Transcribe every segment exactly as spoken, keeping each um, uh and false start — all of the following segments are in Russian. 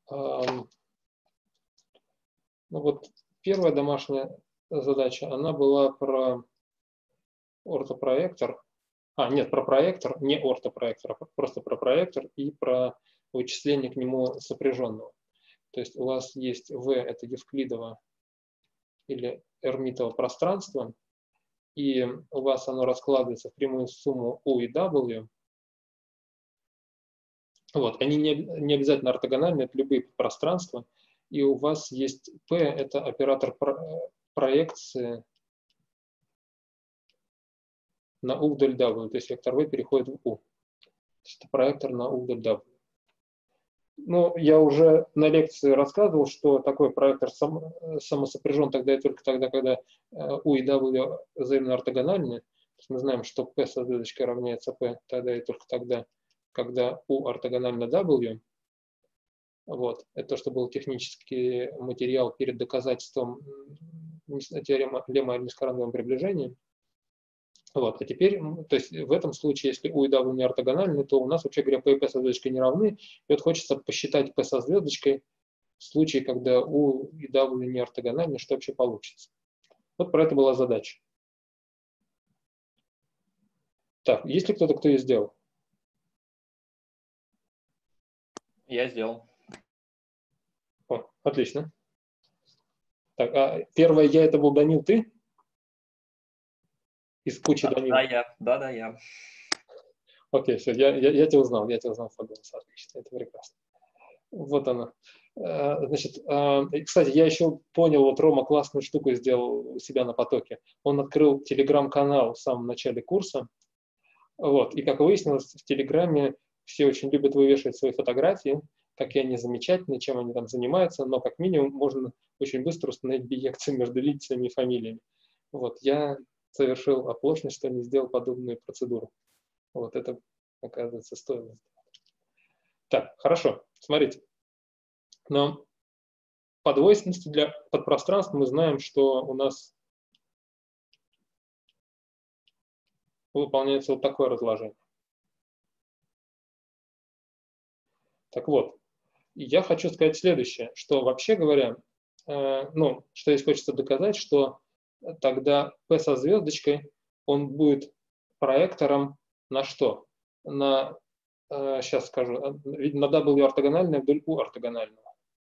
Ну вот первая домашняя задача, она была про ортопроектор. А, нет, про проектор, не ортопроектор, а просто про проектор и про вычисление к нему сопряженного. То есть у вас есть V, это Евклидово или Эрмитово пространство, и у вас оно раскладывается в прямую сумму U и W. Вот, они не, не обязательно ортогональны, это любые пространства. И у вас есть P, это оператор про, проекции на U вдоль W, то есть вектор V переходит в U. То есть это проектор на U вдоль W. Ну, я уже на лекции рассказывал, что такой проектор сам, самосопряжен тогда и только тогда, когда U и W взаимно ортогональны. Мы знаем, что P со звездочкой равняется P тогда и только тогда, когда U ортогонально W. Вот. Это то, что был технический материал перед доказательством теоремы Лема о низкоранговом приближении. Вот. А теперь, то есть в этом случае, если U и W не ортогональны, то у нас, вообще говоря, P и P со звездочкой не равны. И вот хочется посчитать P со звездочкой в случае, когда U и W не ортогональны, что вообще получится. Вот про это была задача. Так, есть ли кто-то, кто ее сделал? Я сделал. О, отлично. Так, а первое я, это был Данил, ты? Из кучи Да, Данил. да, я. Да, да, я. Окей, все, я, я, я тебя узнал, я тебя узнал по голосу, отлично, это прекрасно. Вот оно. Значит, кстати, я еще понял, вот Рома классную штуку сделал у себя на потоке. Он открыл телеграм-канал в самом начале курса. Вот, и как выяснилось, в Телеграме все очень любят вывешивать свои фотографии, какие они замечательные, чем они там занимаются, но как минимум можно очень быстро установить биекцию между лицами и фамилиями. Вот, я совершил оплошность, что не сделал подобную процедуру. Вот это, оказывается, стоило. Так, хорошо, смотрите. Но по двойственности для подпространства мы знаем, что у нас выполняется вот такое разложение. Так вот, я хочу сказать следующее, что вообще говоря, э, ну, что здесь хочется доказать, что тогда P со звездочкой, он будет проектором на что? На, э, сейчас скажу, на W ортогональное вдоль U ортогонального.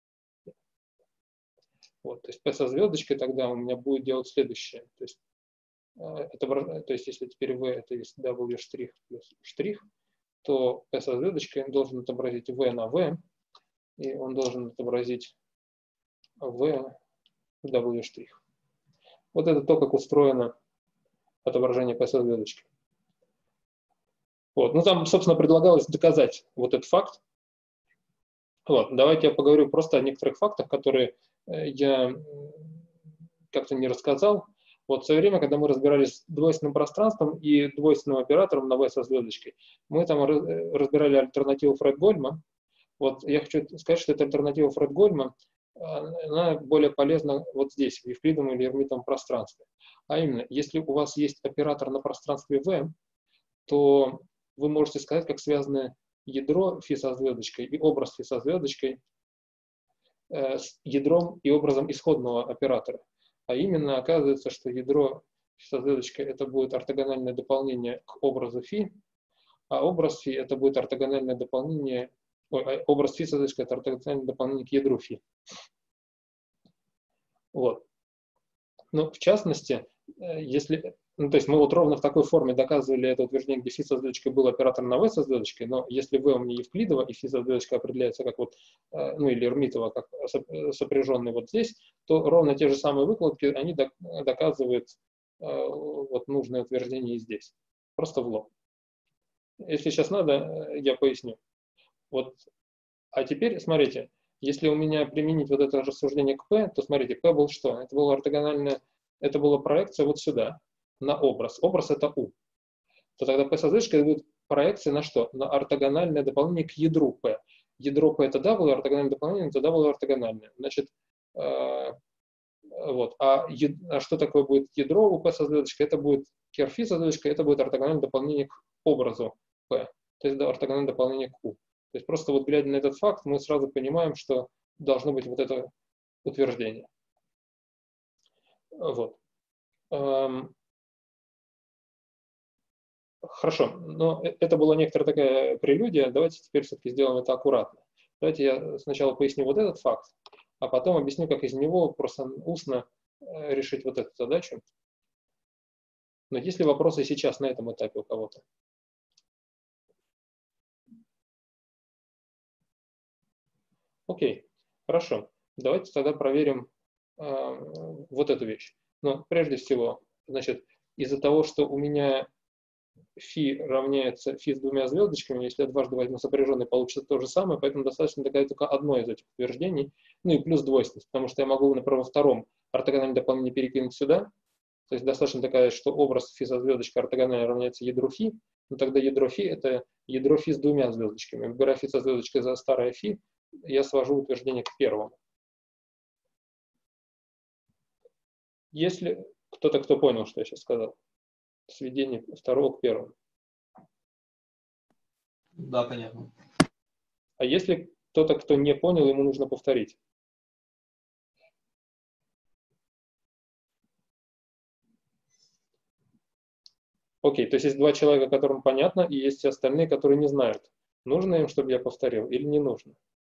Вот, то есть P со звездочкой тогда у меня будет делать следующее. То есть, э, это, то есть если теперь V это есть W' плюс штрих, то P со звездочкой должен отобразить V на V, и он должен отобразить V W'. Вот это то, как устроено отображение P со звездочкой. Вот. Ну, там, собственно, предлагалось доказать вот этот факт. Вот. Давайте я поговорю просто о некоторых фактах, которые я как-то не рассказал. Вот в свое время, когда мы разбирались с двойственным пространством и двойственным оператором на V со звездочкой, мы там разбирали альтернативу Фредгольма. Вот я хочу сказать, что эта альтернатива Фредгольма, она более полезна вот здесь, в евклидовом или эрмитовом пространстве. А именно, если у вас есть оператор на пространстве V, то вы можете сказать, как связаны ядро φ со звездочкой и образ φ со звездочкой э, с ядром и образом исходного оператора. А именно, оказывается, что ядро φ со звездочкой это будет ортогональное дополнение к образу φ, а образ φ это будет ортогональное дополнение, ой, образ φ со звездочкой это ортогональное дополнение к ядру φ. Вот. Ну, в частности, если, ну, то есть мы вот ровно в такой форме доказывали это утверждение, где φ со звездочкой был оператор на V со звездочкой, но если V у меня Евклидова и φ со звездочкой определяется как вот, ну или Эрмитова, как сопряженный вот здесь, то ровно те же самые выкладки, они доказывают вот нужное утверждение и здесь. Просто в лоб. Если сейчас надо, я поясню. Вот. А теперь, смотрите, если у меня применить вот это рассуждение к P, то смотрите, P был что? Это была ортогональная, это была проекция вот сюда, на образ. Образ это U. То тогда P со звездочкой будет проекция на что? На ортогональное дополнение к ядру P. Ядро P это W, ортогональное дополнение это W ортогональное. Значит, э, вот. А, яд, а что такое будет ядро у P со звездочкой? Это будет керф со звездочкой, это будет ортогональное дополнение к образу P. То есть да, ортогональное дополнение к U. То есть просто вот глядя на этот факт, мы сразу понимаем, что должно быть вот это утверждение. Вот. Эм, Хорошо, но э- это была некоторая такая прелюдия. Давайте теперь все-таки сделаем это аккуратно. Давайте я сначала поясню вот этот факт, а потом объясню, как из него просто устно э, решить вот эту задачу. Но есть ли вопросы сейчас на этом этапе у кого-то? Окей, хорошо. Давайте тогда проверим э, вот эту вещь. Но прежде всего, значит, из-за того, что у меня фи равняется фи с двумя звездочками, если я дважды возьму сопряженный, получится то же самое, поэтому достаточно доказать только одно из этих утверждений, ну и плюс двойственность, потому что я могу, например, во втором ортогональное дополнение перекинуть сюда, то есть достаточно доказать, что образ фи со звездочкой ортогонально равняется ядру фи, но тогда ядро фи это ядро фи с двумя звездочками. Выбирая фи со звездочкой за старое фи, я свожу утверждение к первому. Если кто-то, кто понял, что я сейчас сказал, сведение второго к первому. Да, понятно. А если кто-то, кто не понял, ему нужно повторить. Окей, то есть есть два человека, которым понятно, и есть остальные, которые не знают, нужно им, чтобы я повторил, или не нужно.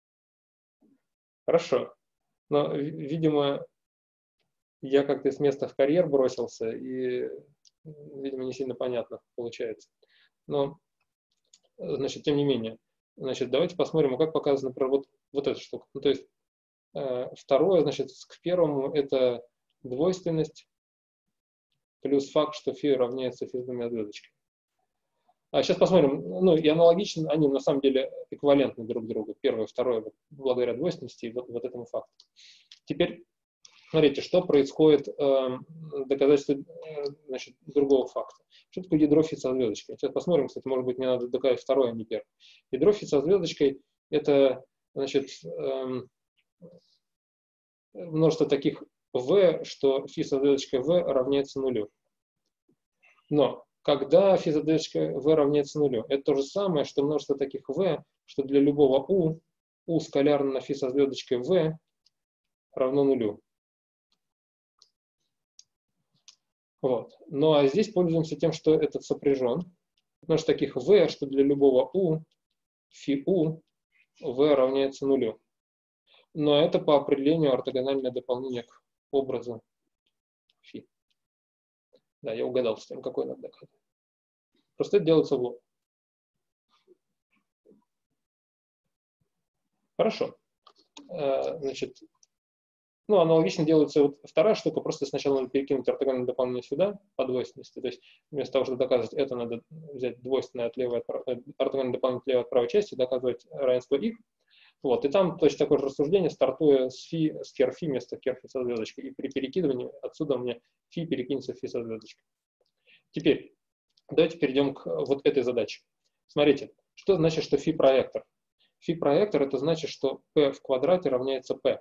Хорошо. Но, видимо, я как-то с места в карьер бросился, и, видимо, не сильно понятно получается. Но, значит, тем не менее, значит, давайте посмотрим, как показано, например, вот, вот эта штука. Ну, то есть, э, второе, значит, к первому это двойственность плюс факт, что фи равняется фи с двумя звездочками. А сейчас посмотрим, ну и аналогично, они на самом деле эквивалентны друг другу. Первое, второе, благодаря двойственности и вот, вот этому факту. Теперь смотрите, что происходит э, доказательство э, значит, другого факта. Что такое ядро фи со звездочкой? Сейчас посмотрим, кстати, может быть, мне надо доказать второе, а не первое. Ядро фи со звездочкой – это значит, э, множество таких v, что фи со звездочкой v равняется нулю. Но когда фи со звездочкой v равняется нулю, это то же самое, что множество таких v, что для любого u, u скалярно на фи со звездочкой v равно нулю. Вот. Ну а здесь пользуемся тем, что этот сопряжен. Множество таких v, что для любого u, фи u, v равняется нулю. Но это по определению ортогональное дополнение к образу фи. Да, я угадал с тем, какой надо доказать. Просто это делается в лоб. Хорошо. Значит, ну, аналогично делается вот вторая штука. Просто сначала надо перекинуть ортогональное дополнение сюда по двойственности. То есть вместо того, чтобы доказывать это, надо взять двойственное от левой, ортогональное дополнение от левой от правой части, доказывать равенство их. Вот, и там точно такое же рассуждение, стартуя с фи, с кер фи вместо кер фи со звездочкой. И при перекидывании отсюда у меня фи перекинется в фи со звездочкой. Теперь давайте перейдем к вот этой задаче. Смотрите, что значит, что фи проектор? Фи проектор это значит, что p в квадрате равняется p.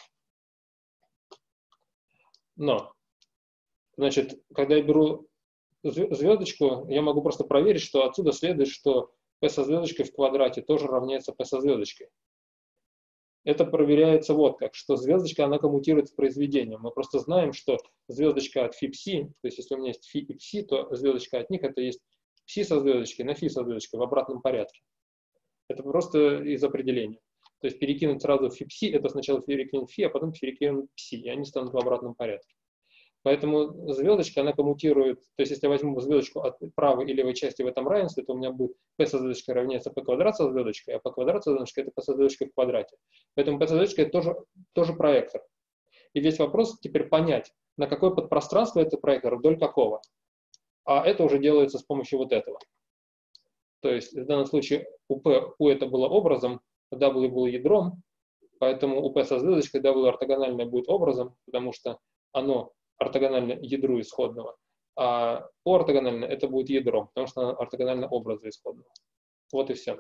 Но, значит, когда я беру звездочку, я могу просто проверить, что отсюда следует, что p со звездочкой в квадрате тоже равняется p со звездочкой. Это проверяется вот как, что звездочка, она коммутирует с произведением. Мы просто знаем, что звездочка от фи пси, то есть если у меня есть фи и пси, то звездочка от них это есть пси со звездочкой на фи со звездочкой в обратном порядке. Это просто из определения. То есть перекинуть сразу фи пси, это сначала перекинуть фи, а потом перекинуть пси, и они станут в обратном порядке. Поэтому звездочка, она коммутирует, то есть если я возьму звездочку от правой и левой части в этом равенстве, то у меня будет p со звездочкой равняется p квадрат со звездочкой, а p квадрат со звездочкой это p со звездочкой в квадрате. Поэтому p со звездочкой это тоже, тоже проектор. И весь вопрос теперь понять, на какое подпространство это проектор, вдоль какого. А это уже делается с помощью вот этого. То есть в данном случае у P, U это было образом, W было ядром, поэтому у P со звездочкой W ортогональное будет образом, потому что оно ортогонально ядру исходного, а O ортогонально это будет ядром, потому что оно ортогонально образу исходного. Вот и все.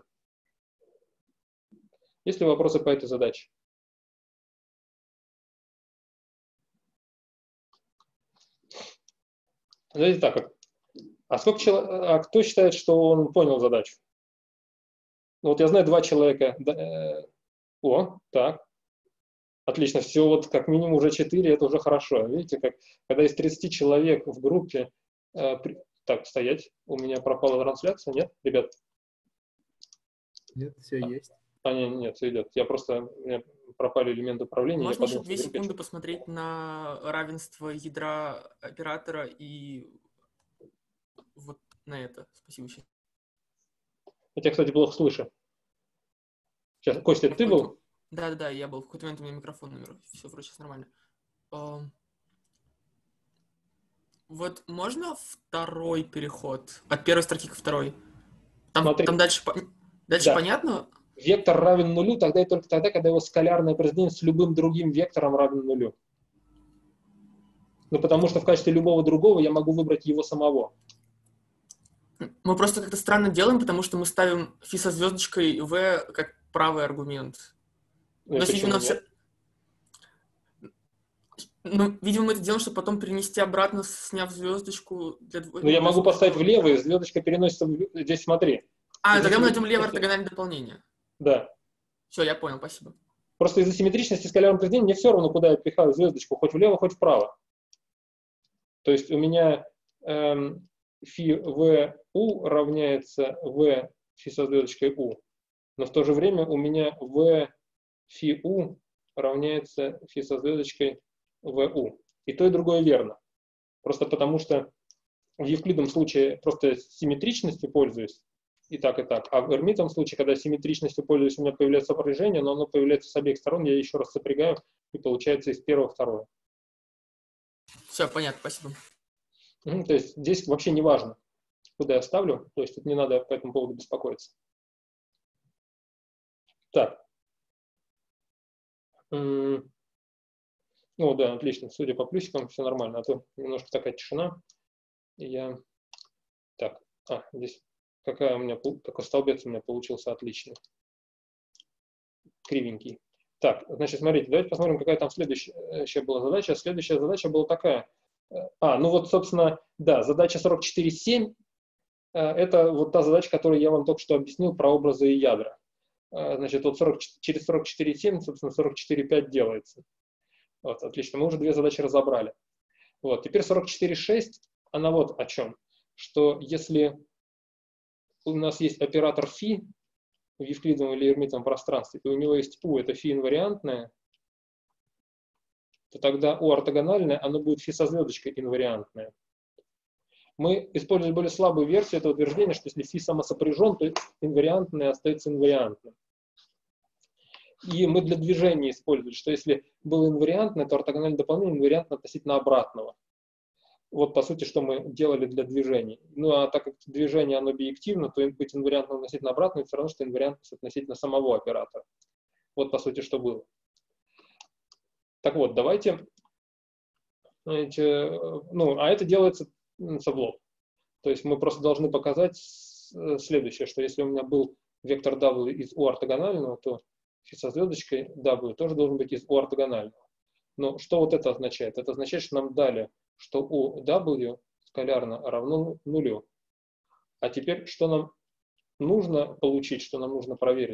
Есть ли вопросы по этой задаче? Давайте так. А, сколько человек, а кто считает, что он понял задачу? Ну, вот я знаю два человека. Да, э, о, так. Отлично. Все, вот как минимум уже четыре, это уже хорошо. Видите, как когда из тридцати человек в группе... Э, при... Так, стоять. У меня пропала трансляция, нет, ребят? Нет, все А, есть. а нет, нет, все идет. Я просто... У меня пропали элементы управления. Можно я еще подумал, две что вдруг я секунды что-то- посмотреть на равенство ядра оператора и вот на это. Спасибо. Сейчас. Я тебя, кстати, плохо слышу. Сейчас, Костя, это ты был? Да-да-да, я был. В какой-то момент у меня микрофон умер. Все, вроде сейчас нормально. Ам, Вот можно второй переход? От первой строки ко второй? Там, Смотри. там дальше, по- дальше Да. понятно? Вектор равен нулю тогда и только тогда, когда его скалярное произведение с любым другим вектором равен нулю. Ну, потому что в качестве любого другого я могу выбрать его самого. Мы просто как-то странно делаем, потому что мы ставим фи со звездочкой v как правый аргумент. Ну, и То есть, почему видимо, нет? все... ну, видимо, мы это делаем, чтобы потом перенести обратно, сняв звездочку. Для... Ну, я могу поставить влево, и звездочка переносится в... Здесь смотри. А, Из-за тогда мы симметричности- найдем левое ортогональное дополнение. Да. Все, я понял, спасибо. Просто из-за симметричности скалярного произведения мне все равно, куда я пихаю звездочку, хоть влево, хоть вправо. То есть у меня эм, фи в у равняется в фи со звездочкой у, но в то же время у меня в фи у равняется фи со звездочкой в у. И то, и другое верно. Просто потому что в евклидовом случае просто симметричностью пользуюсь, и так, и так. А в эрмитовом случае, когда симметричностью пользуюсь, у меня появляется сопряжение, но оно появляется с обеих сторон, я еще раз сопрягаю, и получается из первого второе. Все, понятно, спасибо. Мгм, то есть здесь вообще не важно, куда я ставлю, то есть тут не надо по этому поводу беспокоиться. Так. М, Ну да, отлично, судя по плюсикам, все нормально, а то немножко такая тишина. И я... Так, а, здесь какая у меня, пол- какой столбец у меня получился отличный. Кривенький. Так, значит, смотрите, давайте посмотрим, какая там следующая еще была задача. Следующая задача была такая. Э, А, ну вот, собственно, да, задача сорок четыре семь. э, Это вот та задача, которую я вам только что объяснил про образы и ядра. Э, Значит, вот сорок, через сорок четыре семь, собственно, сорок четыре пять делается. Вот, отлично, мы уже две задачи разобрали. Вот, теперь сорок четыре шесть, она вот о чем. Что если у нас есть оператор φ в евклидовом или эрмитовом пространстве, и у него есть u, это φ инвариантное, то тогда u ортогональное, оно будет φ со звездочкой инвариантное. Мы используем более слабую версию этого утверждения, что если φ самосопряжен, то инвариантное остается инвариантным. И мы для движения использовали, что если было инвариантное, то ортогональное дополнение инвариантно относительно обратного. Вот, по сути, что мы делали для движений. Ну, а так как движение, оно биективно, то быть инвариантным относительно обратного, все равно, что инвариантность относительно самого оператора. Вот, по сути, что было. Так вот, давайте, знаете, ну, а это делается со в лоб. То есть мы просто должны показать следующее, что если у меня был вектор W из U ортогонального, то фи со звездочкой W тоже должен быть из U ортогонального. Но что вот это означает? Это означает, что нам дали, что у W скалярно равно нулю. А теперь, что нам нужно получить, что нам нужно проверить?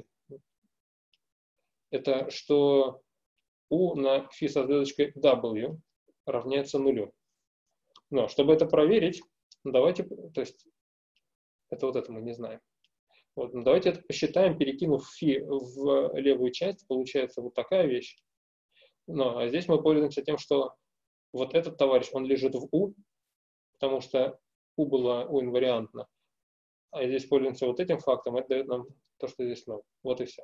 Это что U на φ со звездочкой W равняется нулю. Но чтобы это проверить, давайте, то есть, это вот это мы не знаем. Вот, ну давайте это посчитаем, перекинув φ в левую часть, получается вот такая вещь. Но а здесь мы пользуемся тем, что вот этот товарищ, он лежит в U, потому что U было U инвариантно. А здесь пользуемся вот этим фактом, это дает нам то, что здесь ноль. Вот и все.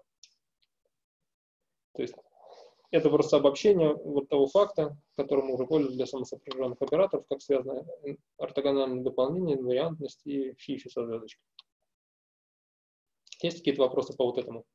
То есть это просто обобщение вот того факта, которым мы уже пользуемся для самосопряженных операторов, как связано ортогональное дополнение, инвариантность и фи со звездочкой. Есть какие-то вопросы по вот этому?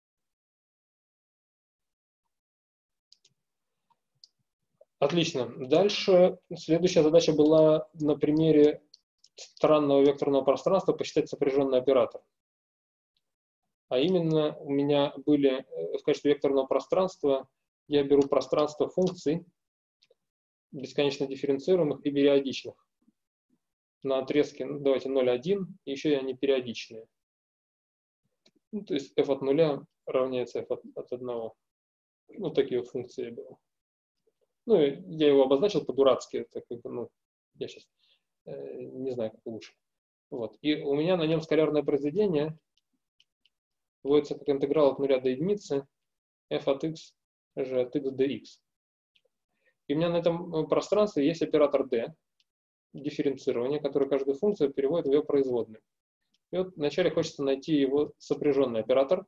Отлично. Дальше следующая задача была на примере странного векторного пространства посчитать сопряженный оператор. А именно у меня были в качестве векторного пространства, я беру пространство функций, бесконечно дифференцируемых и периодичных. На отрезке, ну, давайте ноль один, и еще и они периодичные. Ну, то есть f от нуля равняется f от, от одного. Ну, такие вот функции были. Ну, я его обозначил по-дурацки, это как бы, ну, я сейчас э, не знаю, как лучше. Вот. И у меня на нем скалярное произведение вводится как интеграл от нуля до единицы f от x g от x dx. И у меня на этом пространстве есть оператор d, дифференцирование, который каждую функцию переводит в ее производную. И вот вначале хочется найти его сопряженный оператор.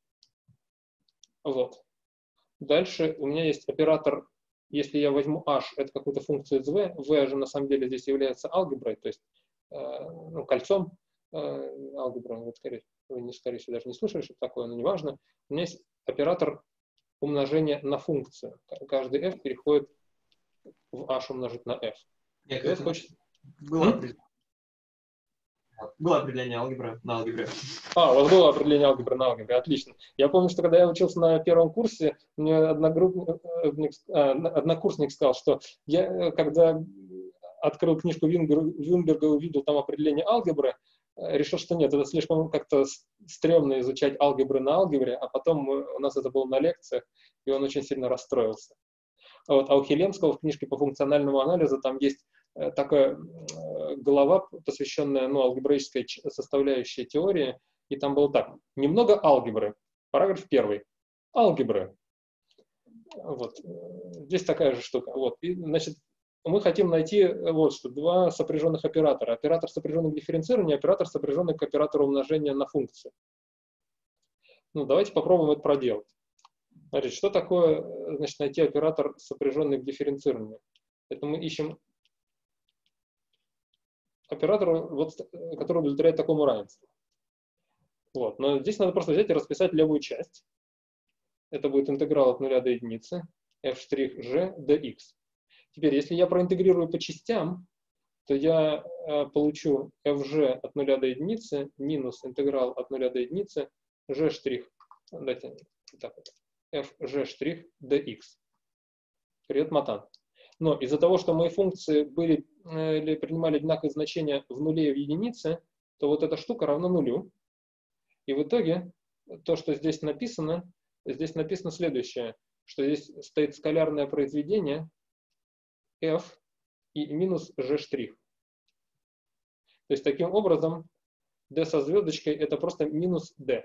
Вот. Дальше у меня есть оператор, если я возьму h, это какую-то функцию из v, v же на самом деле здесь является алгеброй, то есть э, ну, кольцом э, алгебры. Вот, скорее, вы, не, скорее всего, даже не слышали, что такое, но неважно. У меня есть оператор умножения на функцию. Каждый f переходит в h умножить на f. Нет, Вот хочет... было, определение. было определение алгебры на алгебре. А, у вас было определение алгебры на алгебре, отлично. Я помню, что когда я учился на первом курсе, мне одногруппник, однокурсник сказал, что я, когда открыл книжку Вюнберга и увидел там определение алгебры, решил, что нет, это слишком как-то стрёмно изучать алгебры на алгебре, а потом у нас это было на лекциях, и он очень сильно расстроился. А, вот, а у Хелемского в книжке по функциональному анализу там есть такая глава, посвященная ну, алгебраической составляющей теории, и там было так. Немного алгебры. Параграф первый. Алгебры. Вот. Здесь такая же штука. Вот. И, значит, мы хотим найти вот что, два сопряженных оператора. Оператор, сопряженный к дифференцированию, оператор, сопряженный к оператору умножения на функцию. Ну, давайте попробуем это проделать. Смотрите, что такое, значит, найти оператор, сопряженный к дифференцированию? Это мы ищем оператор, вот, который удовлетворяет такому равенству. Вот. Но здесь надо просто взять и расписать левую часть. Это будет интеграл от нуля до единицы f' g dx. Теперь, если я проинтегрирую по частям, то я э, получу fg от нуля до единицы минус интеграл от нуля до единицы g', дайте, так, fg' dx. Привет, Матан. Но из-за того, что мои функции были, или принимали одинаковые значения в нуле и в единице, то вот эта штука равна нулю. И в итоге то, что здесь написано, здесь написано следующее, что здесь стоит скалярное произведение f и минус g'. То есть таким образом d со звездочкой это просто минус d.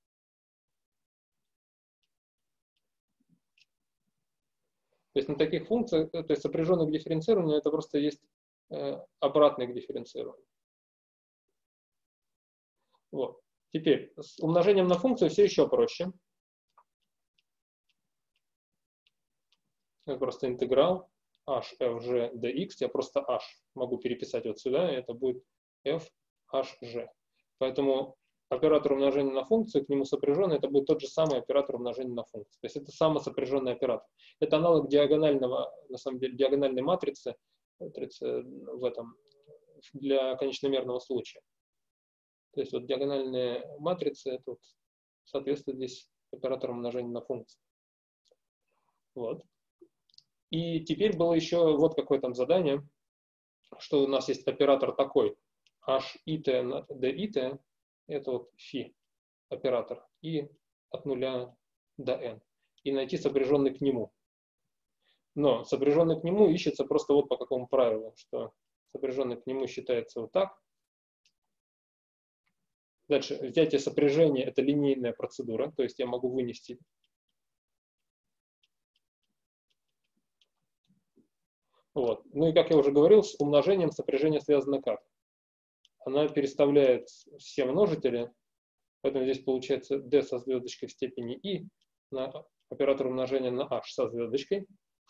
То есть на таких функциях, то есть сопряженных к дифференцированию, это просто есть э, обратное к дифференцированию. Вот. Теперь с умножением на функцию все еще проще. Это просто интеграл h fg dx. Я просто h могу переписать вот сюда, и это будет f hg. Поэтому оператор умножения на функцию, к нему сопряженный, это будет тот же самый оператор умножения на функцию. То есть это самосопряженный оператор. Это аналог диагонального, на самом деле, диагональной матрицы, матрицы в этом, для конечномерного случая. То есть вот диагональные матрицы, это вот соответствует здесь оператору умножения на функцию. Вот. И теперь было еще вот какое там задание, что у нас есть оператор такой, h-it на d-it, это вот φ оператор, и от нуля до n. И найти сопряженный к нему. Но сопряженный к нему ищется просто вот по какому правилу, что сопряженный к нему считается вот так. Дальше, взятие сопряжения – это линейная процедура, то есть я могу вынести вот. Ну и, как я уже говорил, с умножением сопряжение связано как? Она переставляет все множители, поэтому здесь получается d со звездочкой в степени i на оператор умножения на h со звездочкой.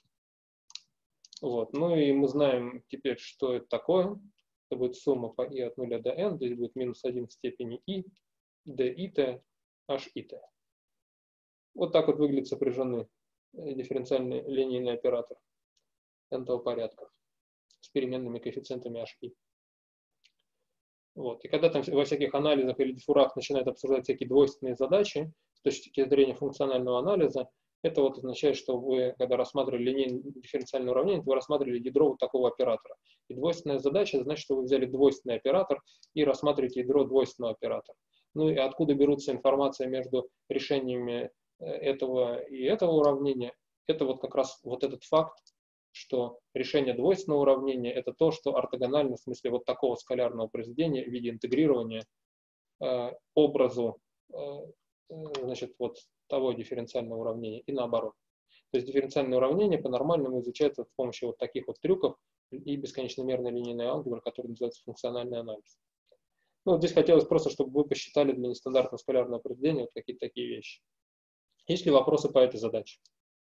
Вот. Ну и мы знаем теперь, что это такое. Это будет сумма по i от нуля до n, здесь будет минус один в степени i, d-it, h-it. Вот так вот выглядит сопряженный дифференциальный линейный оператор n-того порядка с переменными коэффициентами h-i. Вот. И когда там во всяких анализах или диффурах начинают обсуждать всякие двойственные задачи с точки зрения функционального анализа, это вот означает, что вы, когда рассматривали линейное дифференциальное уравнение, вы рассматривали ядро вот такого оператора. И двойственная задача значит, что вы взяли двойственный оператор и рассматриваете ядро двойственного оператора. Ну и откуда берутся информация между решениями этого и этого уравнения, это вот как раз вот этот факт, что решение двойственного уравнения — это то, что ортогонально, в смысле вот такого скалярного произведения в виде интегрирования э, образу э, значит, вот того дифференциального уравнения и наоборот. То есть дифференциальное уравнение по-нормальному изучается с помощью вот таких вот трюков и бесконечномерной линейной алгебры, которая называется функциональный анализ. Ну, вот здесь хотелось просто, чтобы вы посчитали для нестандартного скалярного произведения вот какие-то такие вещи. Есть ли вопросы по этой задаче?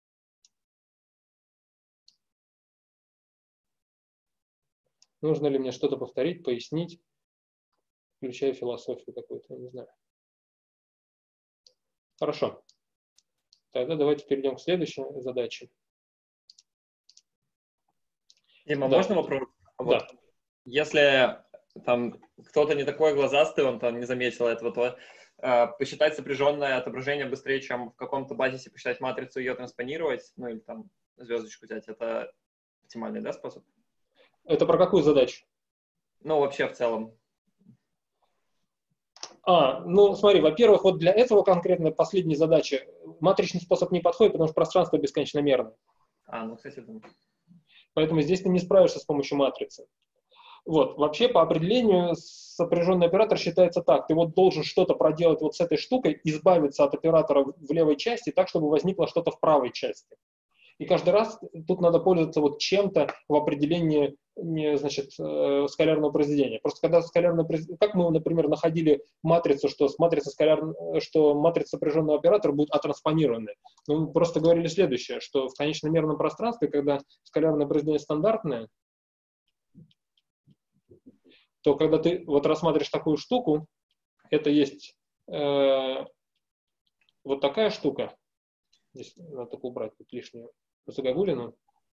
Нужно ли мне что-то повторить, пояснить, включая философию какую-то, я не знаю. Хорошо. Тогда давайте перейдем к следующей задаче. Дима, Да. можно вопрос? Вот, Да. если там кто-то не такой глазастый, он там не заметил этого, то э, посчитать сопряженное отображение быстрее, чем в каком-то базисе посчитать матрицу и ее транспонировать, ну или там звездочку взять, это оптимальный, да, способ? Это про какую задачу? Ну, вообще в целом. А, ну смотри, во-первых, вот для этого конкретно последней задачи матричный способ не подходит, потому что пространство бесконечно мерное. А, ну, кстати, да. Поэтому здесь ты не справишься с помощью матрицы. Вот, вообще по определению сопряженный оператор считается так. Ты вот должен что-то проделать вот с этой штукой, избавиться от оператора в левой части так, чтобы возникло что-то в правой части. И каждый раз тут надо пользоваться вот чем-то в определении, не, значит, э, скалярного произведения. Просто когда скалярное произведение, как мы, например, находили матрицу, что с матрицы скаляр, что матрица сопряженного оператора будет атранспонированной. Ну, мы просто говорили следующее, что в конечномерном пространстве, когда скалярное произведение стандартное, то когда ты вот рассматриваешь такую штуку, это есть э, вот такая штука. Здесь надо только убрать тут лишнюю загогулину.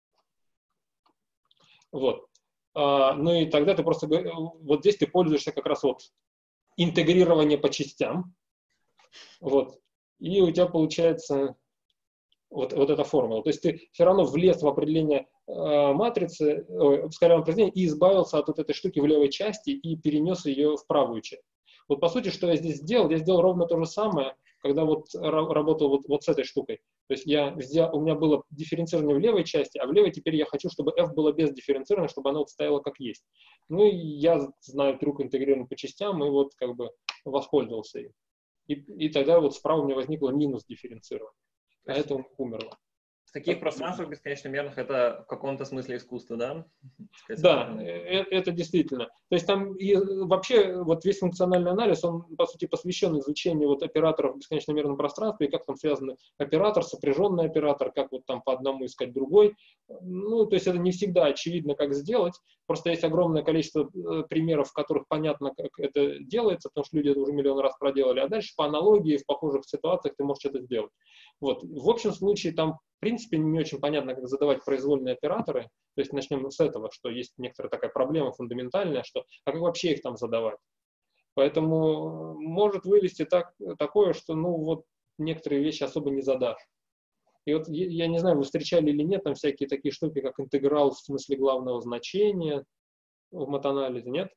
Вот. А, ну и тогда ты просто, вот здесь ты пользуешься как раз вот интегрирование по частям. Вот. И у тебя получается вот, вот эта формула. То есть ты все равно влез в определение э, матрицы, э, скалярного произведения и избавился от вот этой штуки в левой части и перенес ее в правую часть. Вот по сути, что я здесь сделал? Я сделал ровно то же самое, когда вот работал вот, вот с этой штукой. То есть я взял, у меня было дифференцирование в левой части, а в левой теперь я хочу, чтобы f было без дифференцирования, чтобы оно вот стояло как есть. Ну и я знаю трюк интегрирования по частям и вот как бы воспользовался им. И, и тогда вот справа у меня возникло минус дифференцирование. А это умерло. В таких пространствах бесконечномерных это в каком-то смысле искусство, да? Да, это действительно. То есть там и вообще вот весь функциональный анализ, он по сути посвящен изучению вот операторов в бесконечномерном пространстве, и как там связаны оператор, сопряженный оператор, как вот там по одному искать другой. Ну, то есть это не всегда очевидно, как сделать. Просто есть огромное количество примеров, в которых понятно, как это делается, потому что люди это уже миллион раз проделали. А дальше по аналогии в похожих ситуациях ты можешь это сделать. Вот. В общем случае там в принципе не очень понятно, как задавать произвольные операторы. То есть начнем с этого, что есть некоторая такая проблема фундаментальная, что а как вообще их там задавать? Поэтому может вывести так, такое, что ну вот некоторые вещи особо не задашь. И вот я не знаю, вы встречали или нет, там всякие такие штуки, как интеграл в смысле главного значения в матанализе, нет?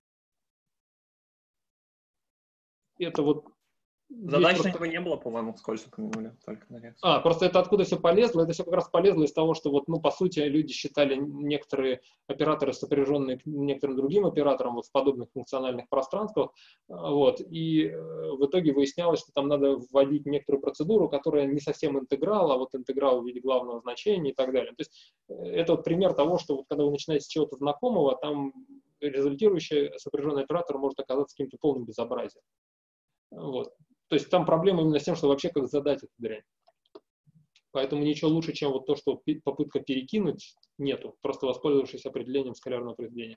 Это вот задач просто... этого не было, по-моему, скользко упомянули, только на лекции. А, просто это откуда все полезло? Это все как раз полезло из того, что вот, ну, по сути, люди считали некоторые операторы, сопряженные к некоторым другим операторам вот в подобных функциональных пространствах, вот, и э, в итоге выяснялось, что там надо вводить некоторую процедуру, которая не совсем интеграл, а вот интеграл в виде главного значения и так далее. То есть это вот пример того, что вот когда вы начинаете с чего-то знакомого, там результирующий сопряженный оператор может оказаться каким-то полным безобразием. Вот. То есть там проблема именно с тем, что вообще как задать эту дрянь. Поэтому ничего лучше, чем вот то, что попытка перекинуть, нету, просто воспользовавшись определением скалярного произведения.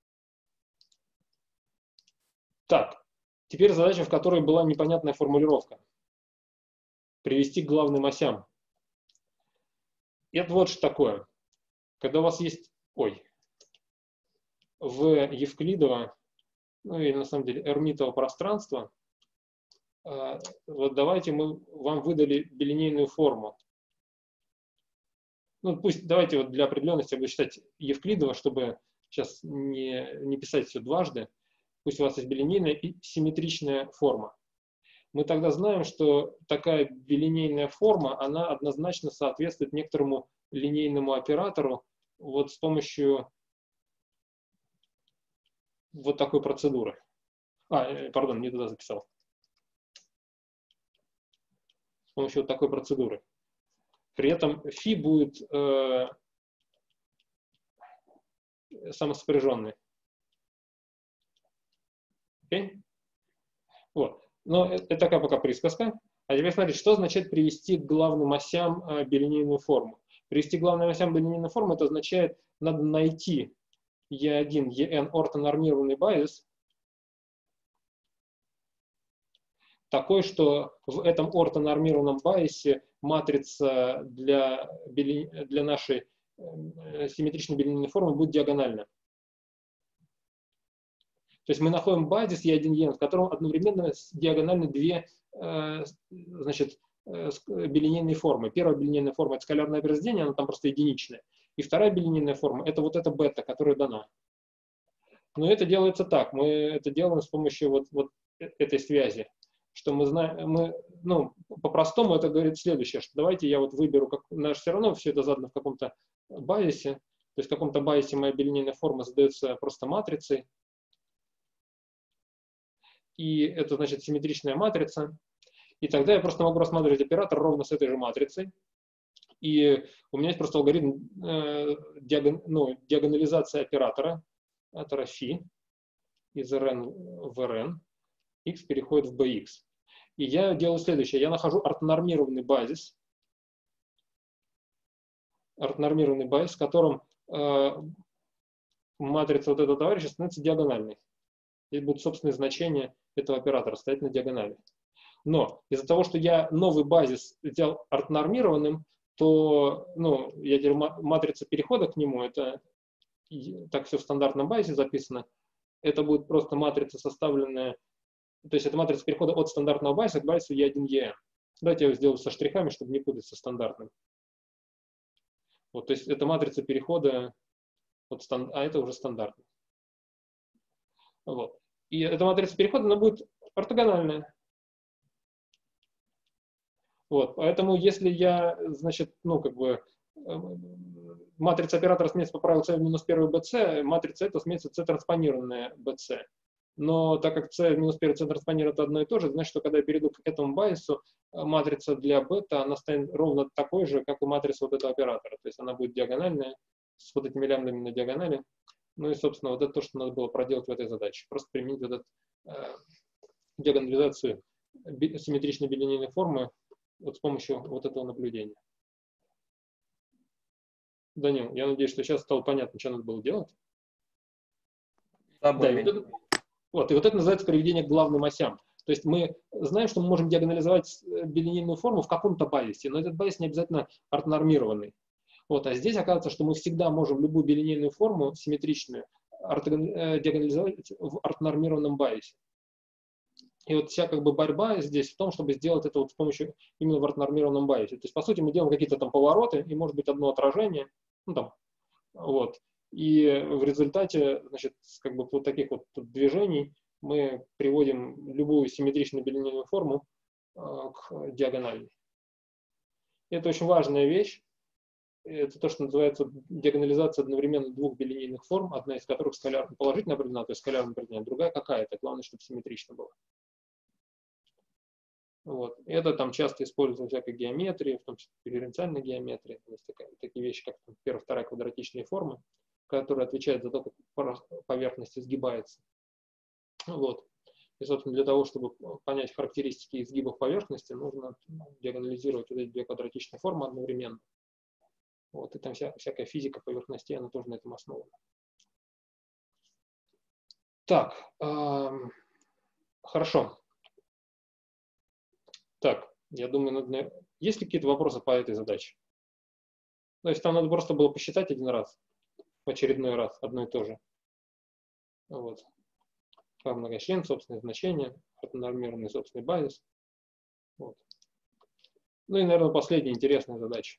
Так, теперь задача, в которой была непонятная формулировка. Привести к главным осям. Это вот что такое. Когда у вас есть, ой, в Евклидово, ну и на самом деле эрмитово пространство, вот давайте мы вам выдали билинейную форму. Ну, пусть давайте вот для определенности я буду считать Евклидово, чтобы сейчас не, не писать все дважды. пусть у вас есть билинейная и симметричная форма. Мы тогда знаем, что такая билинейная форма, она однозначно соответствует некоторому линейному оператору вот с помощью вот такой процедуры. А, пардон, не туда записал. С помощью вот такой процедуры. При этом φ будет э, самосопряженный. Окей? Вот. Но это такая пока присказка. А теперь смотрите, что означает привести к главным осям э, билинейную форму. Привести к главным осям билинейную форму, это означает, надо найти и один, и эн ортонормированный базис, такой, что в этом ортонормированном базисе матрица для, для нашей э, симметричной билинейной формы будет диагональна. То есть мы находим базис и один, и эн, в котором одновременно диагональны две э, значит, э, билинейные формы. Первая билинейная форма — это скалярное произведение, она там просто единичная. И вторая билинейная форма — это вот эта бета, которая дана. Но это делается так. Мы это делаем с помощью вот, вот этой связи. Что мы знаем, мы, ну, по-простому это говорит следующее, что давайте я вот выберу, как, наш все равно все это задано в каком-то базисе, то есть в каком-то базисе моя билинейная форма задается просто матрицей, и это значит симметричная матрица, и тогда я просто могу рассматривать оператор ровно с этой же матрицей, и у меня есть просто алгоритм э, диагон, ну, диагонализации оператора, оператора φ из Rn в Rn, x переходит в bx. И я делаю следующее. Я нахожу ортонормированный базис, ортонормированный базис, в котором э, матрица вот этого товарища становится диагональной. Здесь будут собственные значения этого оператора стоять на диагонали. Но из-за того, что я новый базис взял ортонормированным, то ну, я теперь матрица перехода к нему, это так все в стандартном базисе записано, это будет просто матрица, составленная. То есть это матрица перехода от стандартного базиса к базису и один, и эн. Давайте я его сделаю со штрихами, чтобы не путать со стандартным. Вот, то есть это матрица перехода от стандарт, а это уже стандартный. Вот. И эта матрица перехода, она будет ортогональная. Вот. Поэтому если я, значит, ну как бы матрица оператора сменится по правилу c в минус первый bc, матрица это сменится c транспонированная bc. Но так как c минус первый c транспонировано это одно и то же, значит, что когда я перейду к этому базису, матрица для бета, она станет ровно такой же, как и матрица вот этого оператора. То есть она будет диагональная, с вот этими лямбдами на диагонали. Ну и, собственно, вот это то, что надо было проделать в этой задаче. Просто применить вот эту э, диагонализацию би, симметричной билинейной формы вот с помощью вот этого наблюдения. Данил, я надеюсь, что сейчас стало понятно, что надо было делать. Да, да, и вот, это, вот, и вот это называется приведение к главным осям. То есть мы знаем, что мы можем диагонализовать билинейную форму в каком-то базисе, но этот базис не обязательно ортонормированный. Вот, а здесь оказывается, что мы всегда можем любую билинейную форму симметричную диагонализовать в ортонормированном базисе. И вот вся как бы борьба здесь в том, чтобы сделать это вот с помощью именно в ортонормированном базисе. То есть, по сути, мы делаем какие-то там повороты, и может быть одно отражение, ну там, вот. И в результате, значит, как бы вот таких вот движений мы приводим любую симметричную билинейную форму э, к диагональной. Это очень важная вещь. Это то, что называется диагонализация одновременно двух билинейных форм, одна из которых скалярно положительно определена, то есть скалярно определена, другая какая-то. Главное, чтобы симметрично было. Вот. Это там часто используется в всякой геометрии, в том числе в дифференциальной геометрии. Есть такая, такие вещи, как там, первая, вторая квадратичные формы, которые отвечают за то, как поверхность изгибается. Вот. И, собственно, для того, чтобы понять характеристики изгибов поверхности, нужно диагонализировать вот эти две квадратичные формы одновременно. Вот. И там вся, всякая физика поверхностей, она тоже на этом основана. Так, эм, хорошо. Так, я думаю, надо... есть ли какие-то вопросы по этой задаче? То есть там надо просто было посчитать один раз, в очередной раз, одно и то же. Вот. Многочлен, собственное значение, ортонормированный собственный базис. Вот. Ну и, наверное, последняя интересная задача.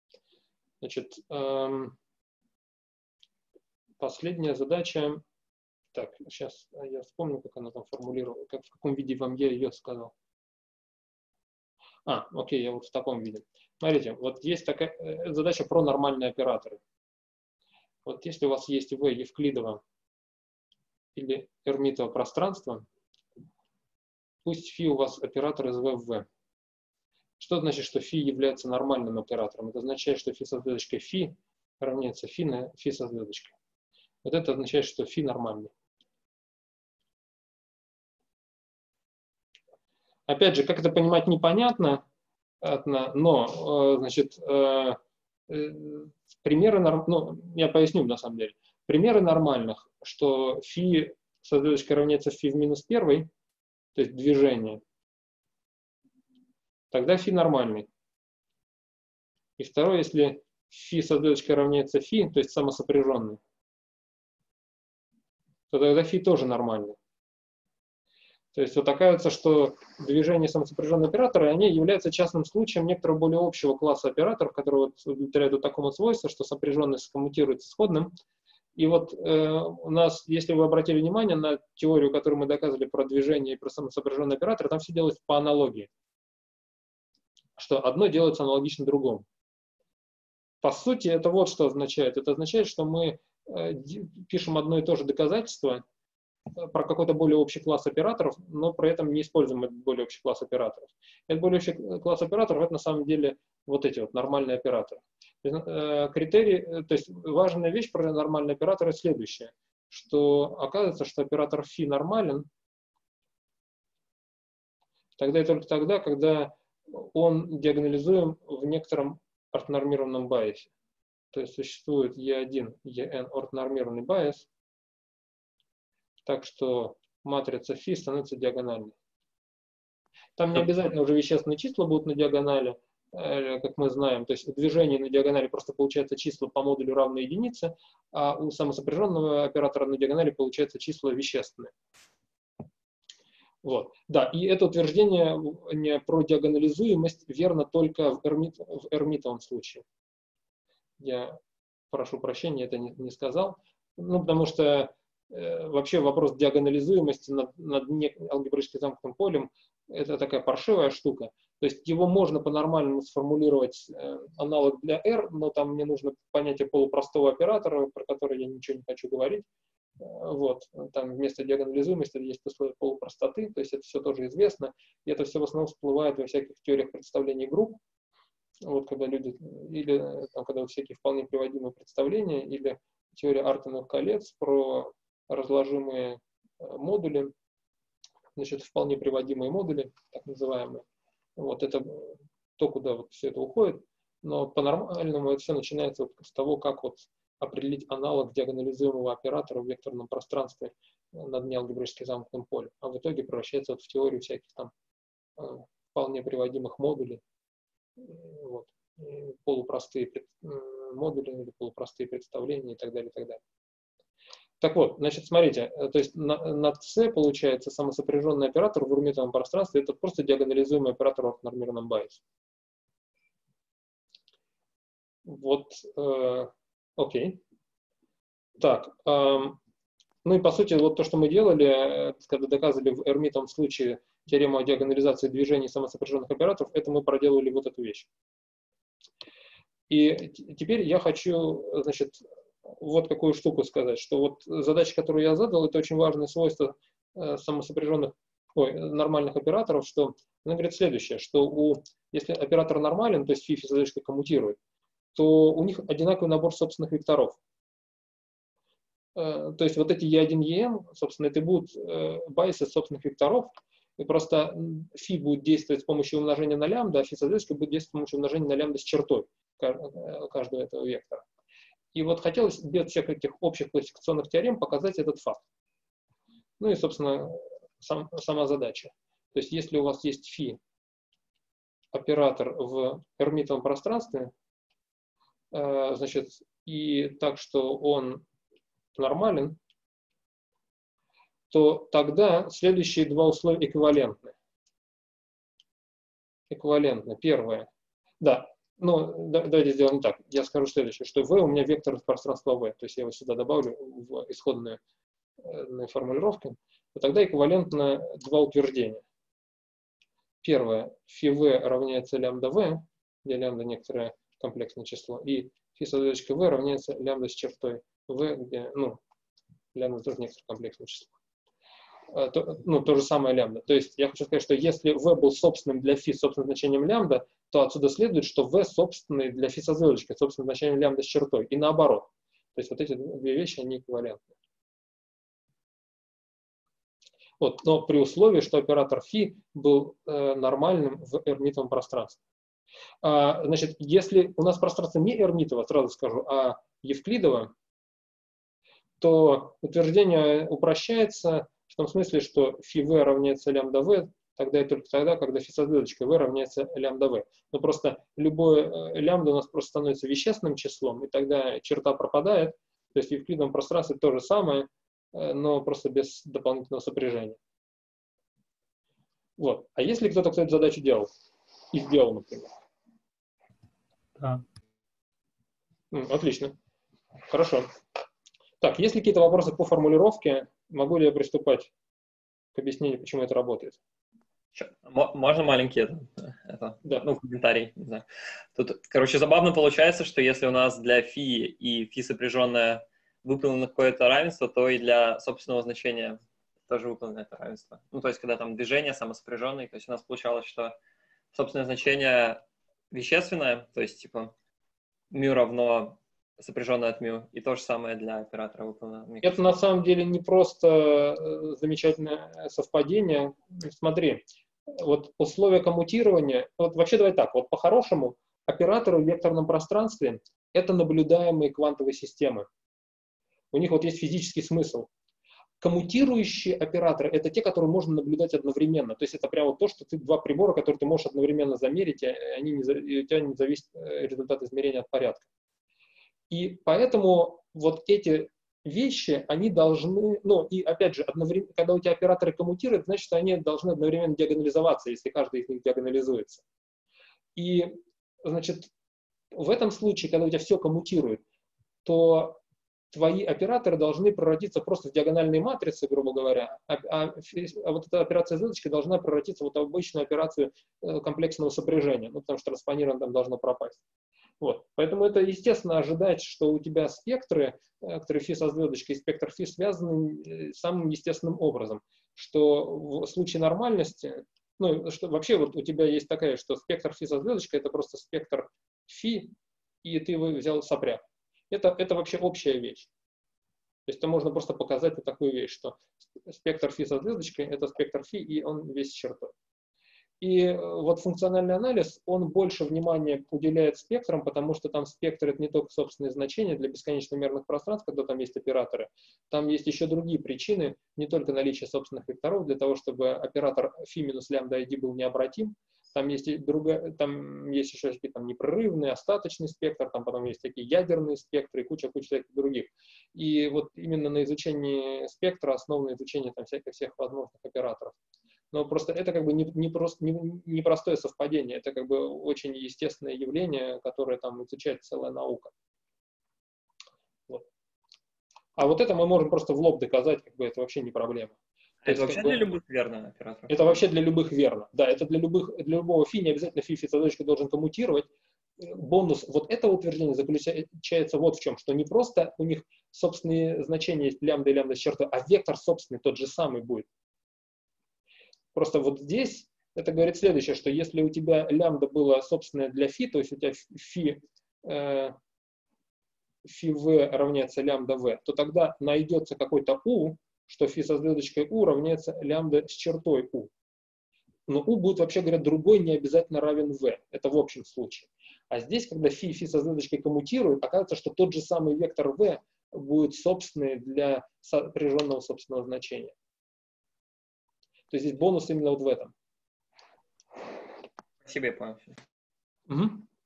Значит, эм, последняя задача Так, сейчас я вспомню, как она там формулировала, как, в каком виде вам я ее сказал. А, окей, я вот в таком виде. Смотрите, вот есть такая э, задача про нормальные операторы. Вот если у вас есть V евклидово или эрмитово пространство, пусть φ у вас оператор из V в V. Что значит, что φ является нормальным оператором? Это означает, что φ со звездочкой φ равняется φ на φ со звездочкой. Вот это означает, что φ нормальный. Опять же, как это понимать, непонятно, но, значит, примеры, ну, я поясню на самом деле. Примеры нормальных, что φ со звездочкой равняется φ в минус первый, то есть движение, тогда φ нормальный. И второе, если φ со звездочкой равняется φ, то есть самосопряженный, то тогда φ тоже нормальный. То есть вот оказывается, что движения самосопряженного оператора, они являются частным случаем некоторого более общего класса операторов, которые вот удовлетворяют вот такому свойству, что сопряженность коммутируется с исходным. И вот э, у нас, если вы обратили внимание на теорию, которую мы доказывали про движение и про самосопряженный оператор, там все делается по аналогии. Что одно делается аналогично другому. По сути, это вот что означает. Это означает, что мы э, пишем одно и то же доказательство про какой-то более общий класс операторов, но при этом не используем этот более общий класс операторов. Этот более общий класс операторов — это на самом деле вот эти вот нормальные операторы. Критерий, то есть важная вещь про нормальные операторы следующая, что оказывается, что оператор φ нормален тогда и только тогда, когда он диагонализуем в некотором ортонормированном байесе. То есть существует е один, en ортонормированный байес, так что матрица φ становится диагональной. Там не обязательно уже вещественные числа будут на диагонали, как мы знаем. То есть движение на диагонали просто получается числа по модулю равные единице, а у самосопряженного оператора на диагонали получается числа вещественные. Вот. Да, и это утверждение про диагонализуемость верно только в, эрмит, в эрмитовом случае. Я прошу прощения, это не, не сказал. Ну, потому что вообще вопрос диагонализуемости над, над алгебраически замкнутым полем — это такая паршивая штука. То есть его можно по-нормальному сформулировать э, аналог для R, но там мне нужно понятие полупростого оператора, про который я ничего не хочу говорить. Э, вот. Там вместо диагонализуемости есть условие полупростоты, то есть это все тоже известно. И это все в основном всплывает во всяких теориях представлений групп. Вот когда люди, или там, когда вот всякие вполне приводимые представления, или теория Артеновых колец про разложимые модули, значит, вполне приводимые модули, так называемые. Вот это то, куда вот все это уходит. Но по-нормальному это все начинается вот с того, как вот определить аналог диагонализуемого оператора в векторном пространстве на дне алгебраически замкнутым полем. А в итоге превращается вот в теорию всяких там вполне приводимых модулей. Вот. Полупростые модули или полупростые представления и так далее, и так далее. Так вот, значит, смотрите, то есть на, на C получается самосопряженный оператор в эрмитовом пространстве, это просто диагонализуемый оператор в ортонормированном байесе. Вот, э, окей. Так, э, ну и по сути, вот то, что мы делали, когда доказывали в эрмитовом случае теорему о диагонализации движений самосопряженных операторов, это мы проделали вот эту вещь. И теперь я хочу, значит, вот какую штуку сказать, что вот задача, которую я задал, это очень важное свойство э, самосопряженных, ой, нормальных операторов, что она говорит следующее, что у, если оператор нормален, то есть φ физически коммутирует, то у них одинаковый набор собственных векторов. Э, то есть вот эти е один, en, собственно, это будут э, байсы собственных векторов, и просто φ будет действовать с помощью умножения на лямбда, а φ соответственно будет действовать с помощью умножения на лямбда с чертой каждого этого вектора. И вот хотелось без всех этих общих классификационных теорем показать этот факт. Ну и, собственно, сам, сама задача. То есть, если у вас есть φ оператор в эрмитовом пространстве, э, значит, и так, что он нормален, то тогда следующие два условия эквивалентны. Эквивалентны. Первое. Да. Ну, давайте сделаем так. Я скажу следующее, что v у меня вектор пространства v, то есть я его сюда добавлю в исходную формулировки, то тогда эквивалентно два утверждения. Первое, φv равняется лямбда v, где лямбда некоторое комплексное число, и φ со звездочкой v равняется лямбда с чертой v, где, ну, лямбда тоже некоторое комплексное число. То, ну, то же самое лямбда. То есть я хочу сказать, что если v был собственным для φ с собственным значением лямбда, то отсюда следует, что v собственный для φ со звездочкой, собственным значением лямбда с чертой, и наоборот. То есть вот эти две вещи, они эквивалентны. Вот, но при условии, что оператор φ был э, нормальным в эрмитовом пространстве. А, значит, если у нас пространство не эрмитово, сразу скажу, а евклидово, то утверждение упрощается в том смысле, что φv равняется лямбда v, тогда и только тогда, когда φ со звездочкой v равняется лямбда v. Но просто любое лямбда у нас просто становится вещественным числом, и тогда черта пропадает. То есть в евклидовом пространстве то же самое, но просто без дополнительного сопряжения. Вот. А если кто-то, кто эту задачу делал, и сделал, например? Да. М, отлично. Хорошо. Так, есть ли какие-то вопросы по формулировке? Могу ли я приступать к объяснению, почему это работает? Можно маленький это, это Да. ну, комментарий, не знаю. Тут, короче, забавно получается, что если у нас для φ и φ сопряженное выполнено какое-то равенство, то и для собственного значения тоже выполнено это равенство. Ну, то есть, когда там движение самосопряженное, то есть у нас получалось, что собственное значение вещественное, то есть, типа, μ равно сопряженное от μ, и то же самое для оператора выполнено. Это на самом деле не просто замечательное совпадение. Смотри, вот условия коммутирования, вот вообще давай так, вот по-хорошему операторы в векторном пространстве — это наблюдаемые квантовые системы. У них вот есть физический смысл. Коммутирующие операторы — это те, которые можно наблюдать одновременно. То есть это прямо вот то, что ты два прибора, которые ты можешь одновременно замерить, и, они не, и у тебя не зависит результат измерения от порядка. И поэтому вот эти вещи, они должны, ну и опять же, одновременно, когда у тебя операторы коммутируют, значит, что они должны одновременно диагонализоваться, если каждый из них диагонализуется. И, значит, в этом случае, когда у тебя все коммутирует, то твои операторы должны превратиться просто в диагональные матрицы, грубо говоря, а, а, а вот эта операция звездочки должна превратиться в вот обычную операцию комплексного сопряжения, ну, потому что транспонирование там должно пропасть. Вот. Поэтому это естественно ожидать, что у тебя спектры, которые φ со звездочкой и спектр φ связаны самым естественным образом, что в случае нормальности, ну, что вообще вот у тебя есть такая, что спектр φ со звездочкой — это просто спектр φ, и ты его взял сопряг. Это, это вообще общая вещь. То есть это можно просто показать вот такую вещь, что спектр φ со звездочкой — это спектр φ, и он весь чертой. И вот функциональный анализ, он больше внимания уделяет спектрам, потому что там спектр — это не только собственные значения для бесконечно мерных пространств, когда там есть операторы, там есть еще другие причины, не только наличие собственных векторов, для того, чтобы оператор φ минус лямбда id был необратим. Там есть, и другая, там есть еще какие-то там непрерывный, остаточный спектр, там потом есть такие ядерные спектры и куча-куча всяких других. И вот именно на изучении спектра основано изучение там всяких всех возможных операторов. Но просто это как бы не, не, просто, не, не простое совпадение, это как бы очень естественное явление, которое там изучает целая наука. Вот. А вот это мы можем просто в лоб доказать, как бы это вообще не проблема. Это есть, вообще как для бы, любых верно операторов? Это вообще для любых верно. Да, это для любых, для любого φ, не обязательно φ со звездочкой должен коммутировать. Бонус вот этого утверждения заключается вот в чем, что не просто у них собственные значения есть лямбда и лямбда с чертой, а вектор собственный тот же самый будет. Просто вот здесь это говорит следующее, что если у тебя лямбда было собственное для φ, то есть у тебя φ, э, φv равняется лямбда v, то тогда найдется какой-то u, что φ со звездочкой u равняется лямбда с чертой u. Но u будет, вообще говоря, другой, не обязательно равен v. Это в общем случае. А здесь, когда φ и φ со звездочкой коммутируют, оказывается, что тот же самый вектор v будет собственный для сопряженного собственного значения. То есть здесь бонус именно вот в этом. Спасибо, я понял. Угу.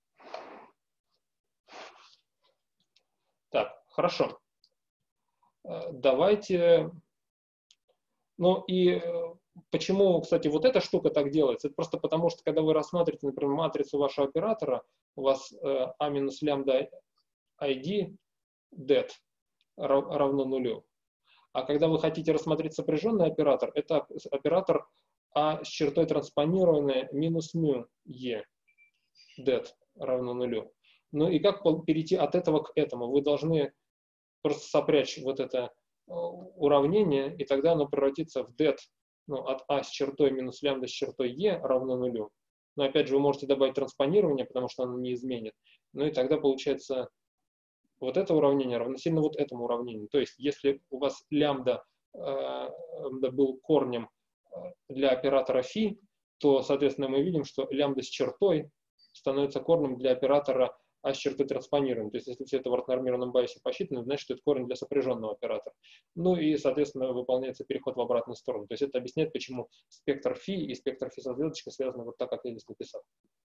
Так, хорошо. Давайте... Ну и почему, кстати, вот эта штука так делается? Это просто потому, что когда вы рассматриваете, например, матрицу вашего оператора, у вас а минус лямбда id det равно нулю. А когда вы хотите рассмотреть сопряженный оператор, это оператор А с чертой транспонированной минус μ Е, det равно нулю. Ну и как перейти от этого к этому? Вы должны просто сопрячь вот это уравнение, и тогда оно превратится в det, ну, от А с чертой минус лямбда с чертой Е равно нулю. Но опять же вы можете добавить транспонирование, потому что оно не изменит. Ну и тогда получается вот это уравнение равносильно вот этому уравнению. То есть если у вас лямбда э, был корнем для оператора φ, то, соответственно, мы видим, что лямбда с чертой становится корнем для оператора А с чертой транспонированной. То есть если все это в ортонормированном байсе посчитано, значит, что это корень для сопряженного оператора. Ну и, соответственно, выполняется переход в обратную сторону. То есть это объясняет, почему спектр φ и спектр φ со звездочкой связаны вот так, как я здесь написал.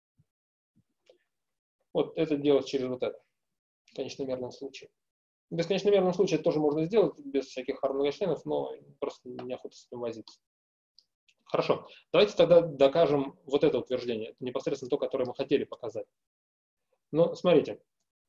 Вот это делать через вот это. В конечномерном случае. В бесконечномерном случае это тоже можно сделать без всяких хар-многочленов, но просто неохота с этим возиться. Хорошо. Давайте тогда докажем вот это утверждение. Это непосредственно то, которое мы хотели показать. Но смотрите.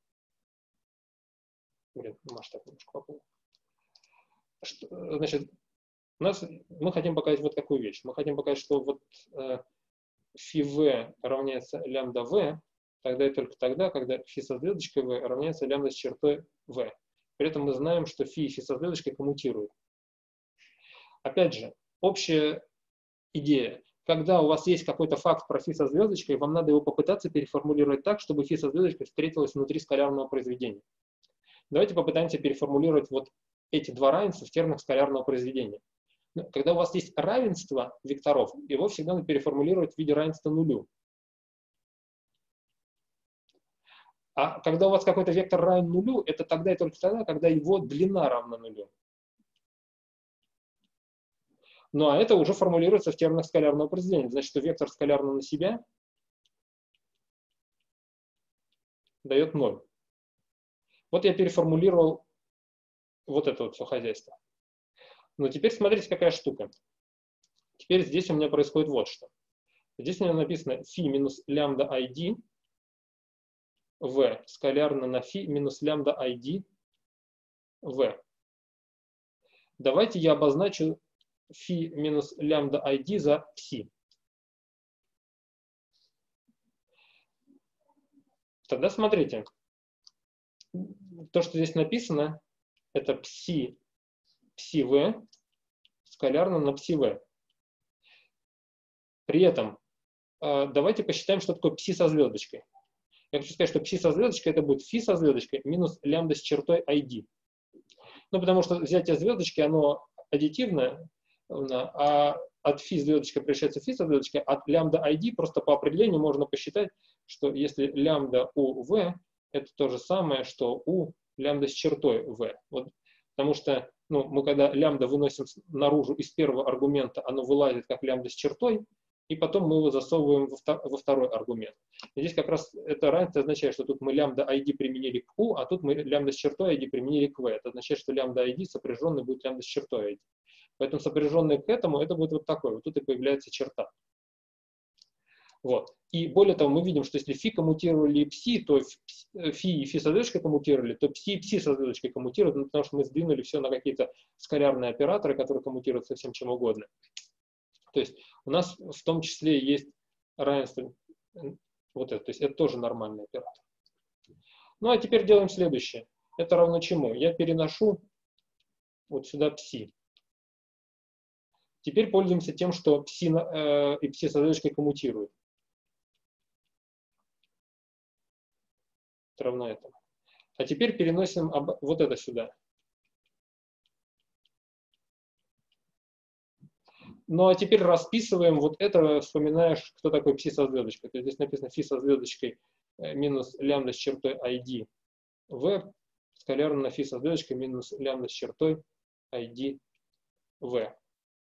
Блин, масштаб немножко поплыл. Что, значит, у нас, мы хотим показать вот такую вещь. Мы хотим показать, что вот э, φv равняется лямбда v, тогда и только тогда, когда φ со звездочкой v равняется лямбда с чертой v. При этом мы знаем, что φ и φ со звездочкой коммутируют. Опять же, общая идея. Когда у вас есть какой-то факт про φ со звездочкой, вам надо его попытаться переформулировать так, чтобы φ со звездочкой встретилось внутри скалярного произведения. Давайте попытаемся переформулировать вот эти два равенства в терминах скалярного произведения. Когда у вас есть равенство векторов, его всегда надо переформулировать в виде равенства нулю. А когда у вас какой-то вектор равен нулю, это тогда и только тогда, когда его длина равна нулю. Ну а это уже формулируется в терминах скалярного произведения. Значит, что вектор скалярный на себя дает ноль. Вот я переформулировал вот это вот все хозяйство. Но теперь смотрите, какая штука. Теперь здесь у меня происходит вот что. Здесь у меня написано φ минус лямбда id v скалярно на φ минус лямбда id v. Давайте я обозначу φ минус лямбда id за пси. Тогда смотрите. То, что здесь написано, это пси, пси v скалярно на пси v. При этом давайте посчитаем, что такое пси со звездочкой. Я хочу сказать, что пси со звездочкой это будет φ со звездочкой минус лямбда с чертой id. Ну, потому что взятие звездочки, оно аддитивное, а от φ звездочка превращается в φ со звездочкой, от лямбда id просто по определению можно посчитать, что если лямбда у v это то же самое, что у лямбда с чертой v. Вот, потому что ну, мы когда лямбда выносим наружу из первого аргумента, оно вылазит как лямбда с чертой, и потом мы его засовываем во, втор во второй аргумент. И здесь как раз это равенство означает, что тут мы лямбда id применили к u, а тут мы лямбда с чертой id применили к v. Это означает, что лямбда id сопряженный будет лямбда с чертой id. Поэтому сопряженный к этому, это будет вот такой. Вот тут и появляется черта. Вот. И более того, мы видим, что если φ коммутировали пси, то φ и φ со звездочкой коммутировали, то пси и пси со звездочкой коммутируют, ну, потому что мы сдвинули все на какие-то скалярные операторы, которые коммутируют со всем чем угодно. То есть у нас в том числе есть равенство вот это, то есть это тоже нормальный оператор. Ну а теперь делаем следующее. Это равно чему? Я переношу вот сюда пси. Теперь пользуемся тем, что пси э, и пси со звездочкой коммутируют. Это равно этому. А теперь переносим вот это сюда. Ну а теперь расписываем вот это, вспоминаешь, кто такой пси со звездочкой. То есть здесь написано φ со звездочкой минус лямбда с чертой id v скалярно на φ со звездочкой минус лямбда с чертой id v.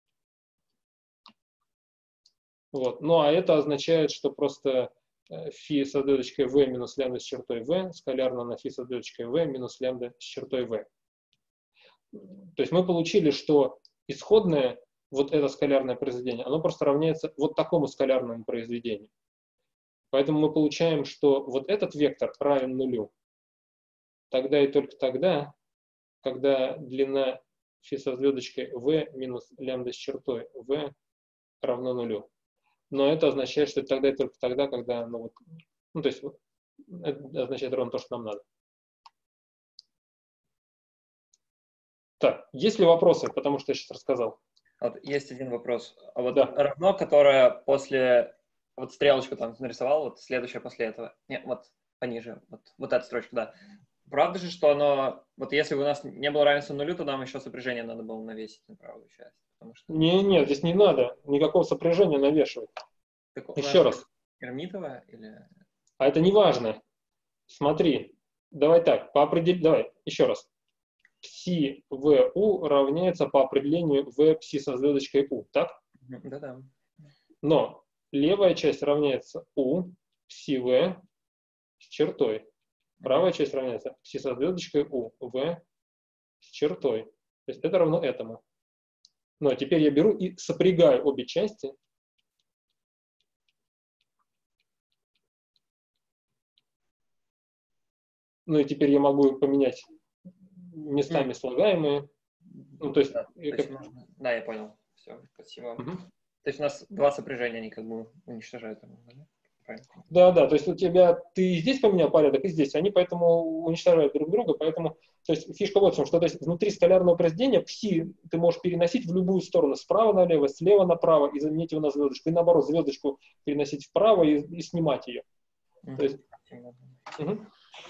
Вот. Ну а это означает, что просто φ со звездочкой v минус лямбда с чертой v скалярно на φ со звездочкой v минус лямбда с чертой v. То есть мы получили, что исходное вот это скалярное произведение, оно просто равняется вот такому скалярному произведению. Поэтому мы получаем, что вот этот вектор равен нулю тогда и только тогда, когда длина фи со звездочкой v минус лямбда с чертой v равно нулю. Но это означает, что это тогда и только тогда, когда, ну, вот, ну то есть это означает ровно то, что нам надо. Так, есть ли вопросы, потому что я сейчас рассказал? Вот есть один вопрос. А вот Да. равно, которое после... Вот стрелочку там нарисовал, вот следующее после этого. Нет, вот пониже. Вот, вот эта строчка, да. Правда же, что оно... Вот если бы у нас не было равенства нулю, то нам еще сопряжение надо было навесить на правую часть. Потому что... Не, нет, здесь не надо никакого сопряжения навешивать. Так, Еще раз. Гермитовая или... А это не важно. Смотри, давай так, по определению... Давай, еще раз. Пси в у равняется по определению v пси со звездочкой u, так? Да-да. Но левая часть равняется u пси v с чертой. Правая часть равняется пси со звездочкой u v с чертой. То есть это равно этому. Но теперь я беру и сопрягаю обе части. Ну и теперь я могу поменять местами слагаемые. Ну, то есть, Да, то есть как... можно... да, я понял. Все, спасибо. Угу. То есть у нас два сопряжения, они как бы уничтожают. Да? Правильно. Да, да, то есть у тебя, ты здесь поменял порядок, и здесь, они поэтому уничтожают друг друга, поэтому, то есть фишка вот в чем, что то есть, внутри скалярного произведения пси ты можешь переносить в любую сторону, справа налево, слева направо, и заменить его на звездочку, и наоборот, звездочку переносить вправо и, и снимать ее. Mm-hmm. То есть, угу.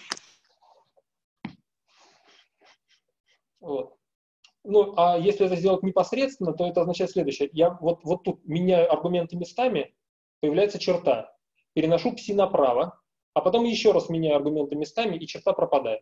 Вот. Ну, а если это сделать непосредственно, то это означает следующее. Я вот, вот тут меняю аргументы местами, появляется черта. Переношу пси направо, а потом еще раз меняю аргументы местами, и черта пропадает.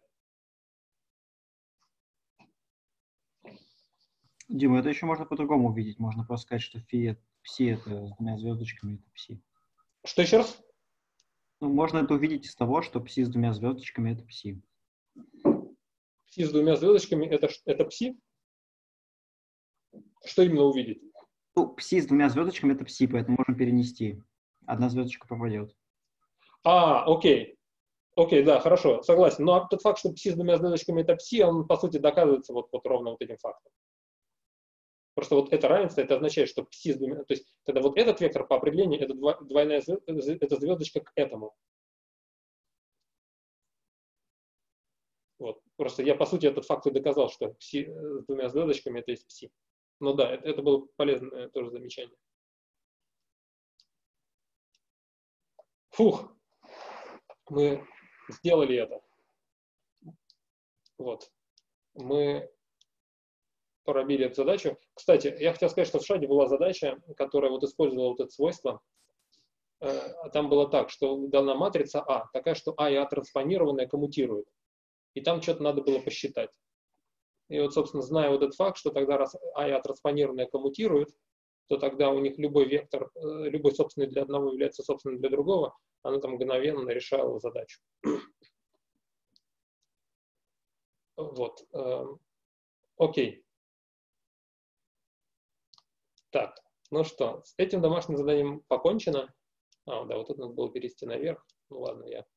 Дима, это еще можно по-другому увидеть. Можно просто сказать, что фи, пси это с двумя звездочками, это пси. Что еще раз? Ну, можно это увидеть из того, что пси с двумя звездочками это пси. Пси с двумя звездочками это, это пси? Что именно увидеть? Ну, пси с двумя звездочками это пси, поэтому можем перенести. Одна звездочка пропадет. А, окей. Окей, да, хорошо, согласен. Но тот факт, что пси с двумя звездочками это пси, он, по сути, доказывается вот, вот ровно вот этим фактом. Просто вот это равенство, это означает, что пси с двумя... То есть, тогда вот этот вектор по определению, это двойная звездочка, это звездочка к этому. Вот. Просто я, по сути, этот факт и доказал, что пси с двумя звездочками это есть пси. Ну да, это, это было полезное тоже замечание. Фух, мы сделали это. Вот. Мы пробили эту задачу. Кстати, я хотел сказать, что в шаде была задача, которая вот использовала вот это свойство. Там было так, что дана матрица А, такая, что А и А транспонированная коммутируют. И там что-то надо было посчитать. И вот, собственно, зная вот этот факт, что тогда раз А и А транспонированная коммутируют, то тогда у них любой вектор, любой собственный для одного является собственным для другого, она там мгновенно решала задачу. Вот. Окей. Так, ну что, с этим домашним заданием покончено. А, да, вот тут надо было перевести наверх. Ну ладно, я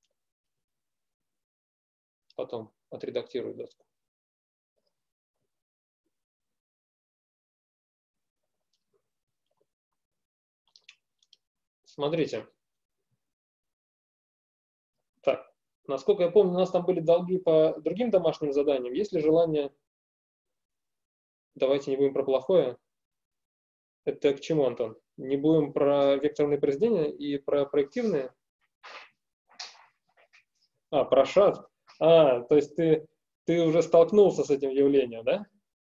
потом отредактирую доску. Смотрите. Так, насколько я помню, у нас там были долги по другим домашним заданиям. Есть ли желание... Давайте не будем про плохое. Это к чему, Антон? Не будем про векторные произведения и про проективные? А, про шат. А, то есть ты, ты уже столкнулся с этим явлением, да?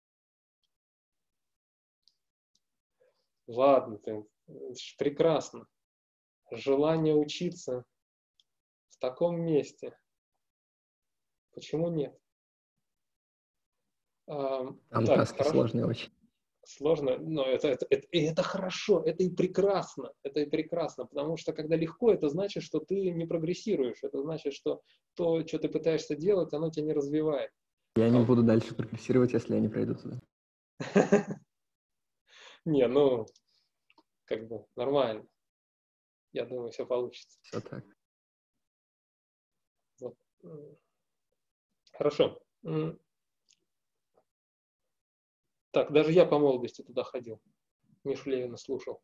Ладно, ты, это ж прекрасно. Желание учиться в таком месте. Почему нет? А, Там так, таски хорошо. сложные очень. Сложно, но это, это, это, и это хорошо, это и прекрасно, это и прекрасно, потому что когда легко, это значит, что ты не прогрессируешь, это значит, что то, что ты пытаешься делать, оно тебя не развивает. Я не буду дальше прогрессировать, если я не пройду туда. Не, ну, как бы нормально. Я думаю, все получится. Все так. Вот. Хорошо. Так, даже я по молодости туда ходил. Мишу Левина слушал.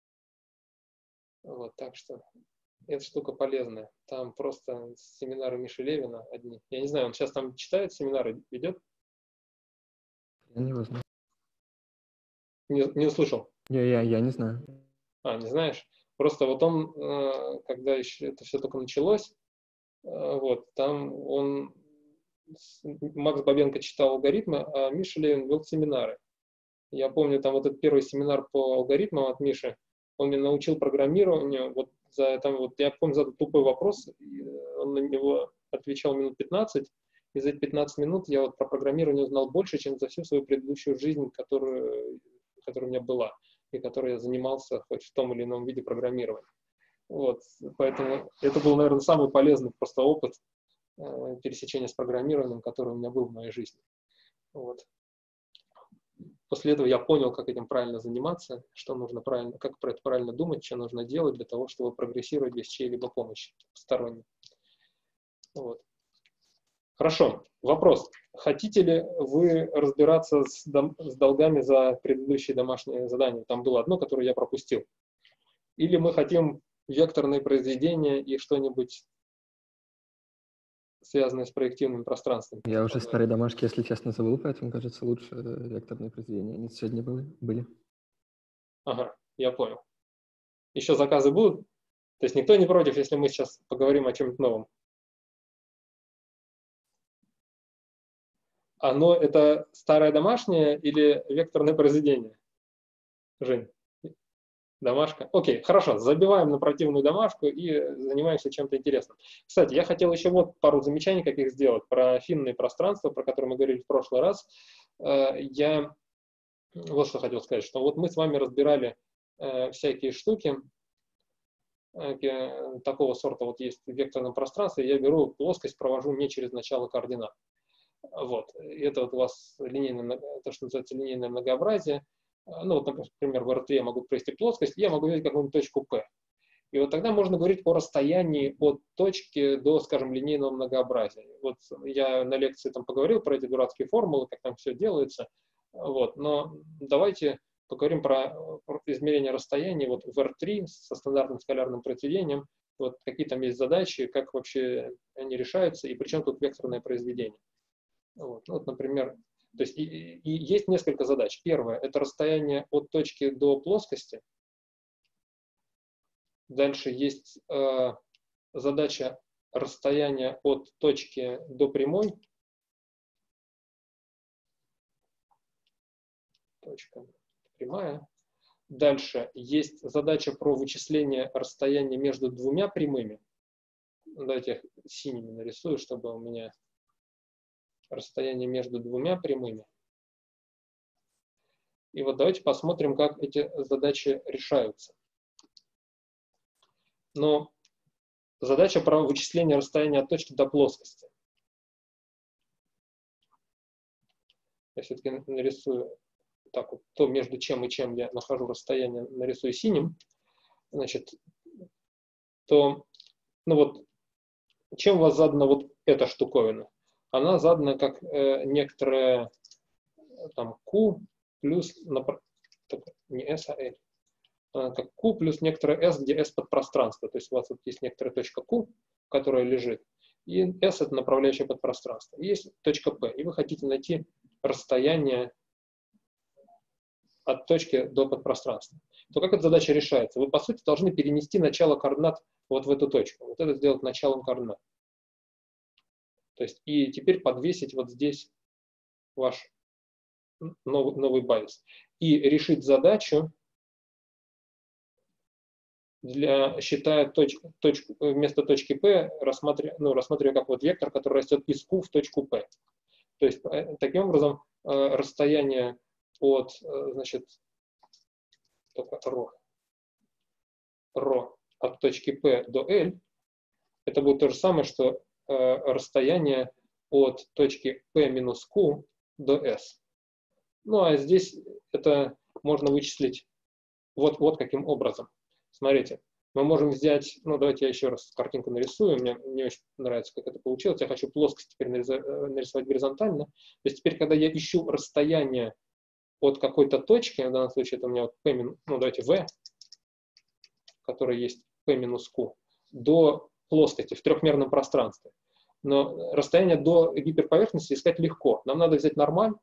Вот, так что эта штука полезная. Там просто семинары Миши Левина одни. Я не знаю, он сейчас там читает семинары, ведет? Я не его знаю. Не, не услышал. Я, я, я не знаю. А, не знаешь? Просто вот он, когда еще это все только началось, вот, там он, Макс Бабенко читал алгоритмы, а Миша Левин вел семинары. Я помню, там вот этот первый семинар по алгоритмам от Миши, он меня научил программированию, вот за, там, вот, я помню, задал тупой вопрос, он на него отвечал минут пятнадцать, и за эти пятнадцать минут я вот про программирование узнал больше, чем за всю свою предыдущую жизнь, которую, которая у меня была, и которой я занимался хоть в том или ином виде программирования. Вот, поэтому это был, наверное, самый полезный просто опыт э, пересечения с программированием, который у меня был в моей жизни. Вот. После этого я понял, как этим правильно заниматься, что нужно правильно, как про это правильно думать, что нужно делать для того, чтобы прогрессировать без чьей-либо помощи посторонней. Вот. Хорошо. Вопрос. Хотите ли вы разбираться с, дом, с долгами за предыдущие домашние задания? Там было одно, которое я пропустил. Или мы хотим векторные произведения и что-нибудь связанное с проективным пространством? Я уже старые домашки, если честно, забыл, поэтому, кажется, лучше векторные произведения. Они сегодня были. были. Ага, я понял. Еще заказы будут? То есть никто не против, если мы сейчас поговорим о чем-нибудь новом? Оно это старое домашнее или векторное произведение? Жень? Домашка? Окей, хорошо, забиваем на противную домашку и занимаемся чем-то интересным. Кстати, я хотел еще вот пару замечаний каких сделать про финные пространства, про которые мы говорили в прошлый раз. Я вот что хотел сказать, что вот мы с вами разбирали всякие штуки такого сорта, вот есть в векторном пространстве, я беру плоскость, провожу не через начало координат. Вот, и это вот у вас линейное, то, что называется линейное многообразие. Ну, вот, например, в эр три я могу провести плоскость, и я могу взять какую-нибудь точку P. И вот тогда можно говорить о расстоянии от точки до, скажем, линейного многообразия. Вот я на лекции там поговорил про эти дурацкие формулы, как там все делается. Вот, но давайте поговорим про, про измерение расстояния вот в эр три со стандартным скалярным произведением. Вот какие там есть задачи, как вообще они решаются, и причем тут векторное произведение. Вот, вот например, то есть и, и есть несколько задач. Первое – это расстояние от точки до плоскости. Дальше есть э, задача расстояния от точки до прямой. Точка прямая. Дальше есть задача про вычисление расстояния между двумя прямыми. Давайте я синими нарисую, чтобы у меня расстояние между двумя прямыми. И вот давайте посмотрим, как эти задачи решаются. Но задача про вычисление расстояния от точки до плоскости. Я все-таки нарисую так вот, то между чем и чем я нахожу расстояние, нарисую синим. Значит, то, ну вот, чем у вас задана вот эта штуковина? Она задана как э, некоторая там Q плюс, не S, а L, а, как Q плюс некоторая S, где S подпространство. То есть у вас вот есть некоторая точка Q, которая лежит, и S это направляющее подпространство. И есть точка P, и вы хотите найти расстояние от точки до подпространства. То как эта задача решается? Вы, по сути, должны перенести начало координат вот в эту точку. Вот это сделать началом координат. То есть и теперь подвесить вот здесь ваш новый, новый базис. И решить задачу, для, считая точку, точку, вместо точки P, рассматривая, ну, рассматривая как вот вектор, который растет из Q в точку P. То есть таким образом расстояние от, значит, ρ, ρ от точки P до L, это будет то же самое, что расстояние от точки P минус Q до S. Ну, а здесь это можно вычислить вот, вот каким образом. Смотрите, мы можем взять, ну, давайте я еще раз картинку нарисую, мне не очень нравится, как это получилось. Я хочу плоскость теперь нарисовать горизонтально. То есть теперь, когда я ищу расстояние от какой-то точки, в данном случае это у меня вот P, ну давайте V, который есть P минус Q, до плоскости в трехмерном пространстве. Но расстояние до гиперповерхности искать легко. Нам надо взять нормаль.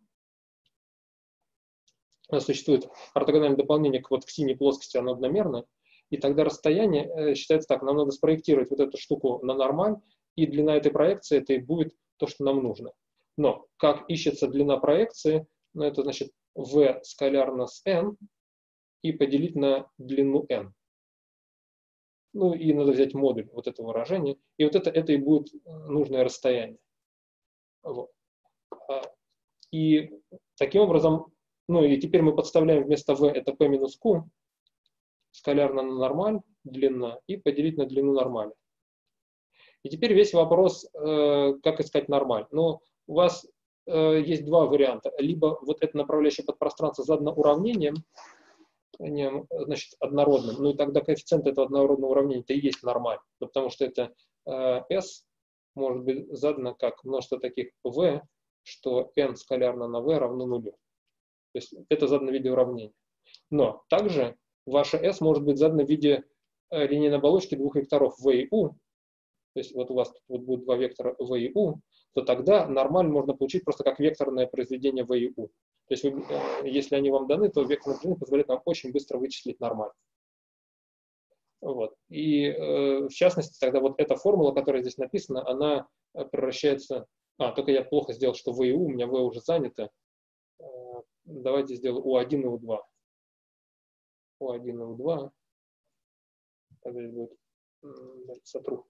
Существует ортогональное дополнение к, вот, к синей плоскости, оно одномерное. И тогда расстояние э, считается так. Нам надо спроектировать вот эту штуку на нормаль, и длина этой проекции это и будет то, что нам нужно. Но как ищется длина проекции, ну, это значит v скалярно с n и поделить на длину n. Ну и надо взять модуль вот этого выражения. И вот это, это и будет нужное расстояние. Вот. И таким образом, ну и теперь мы подставляем вместо v это p минус q, скалярно на нормаль, длина, и поделить на длину нормаля. И теперь весь вопрос, э, как искать нормаль. Ну, у вас э, есть два варианта. Либо вот это направляющее подпространство задано уравнением, не, значит, однородным, ну и тогда коэффициент этого однородного уравнения это и есть нормаль, ну, потому что это э, s может быть задано как множество таких v, что n скалярно на v равно нулю. То есть это задано в виде уравнения. Но также ваше s может быть задано в виде э, линейной оболочки двух векторов v и u. То есть вот у вас тут вот будет два вектора v и u, то тогда нормаль можно получить просто как векторное произведение v и u. То есть, вы, если они вам даны, то векторное произведение позволяет нам очень быстро вычислить нормаль. Вот. И э, в частности, тогда вот эта формула, которая здесь написана, она превращается... А, только я плохо сделал, что v и u, у меня v уже занято. Э, давайте сделаю u один и u два. u один и u два. Тогда здесь будет... Сотру.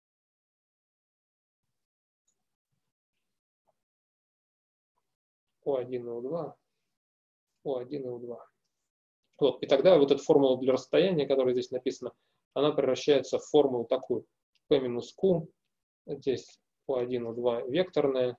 u один и u два, u один и u два. Вот, и тогда вот эта формула для расстояния, которая здесь написана, она превращается в формулу такую. P минус Q, здесь u один, u два векторная,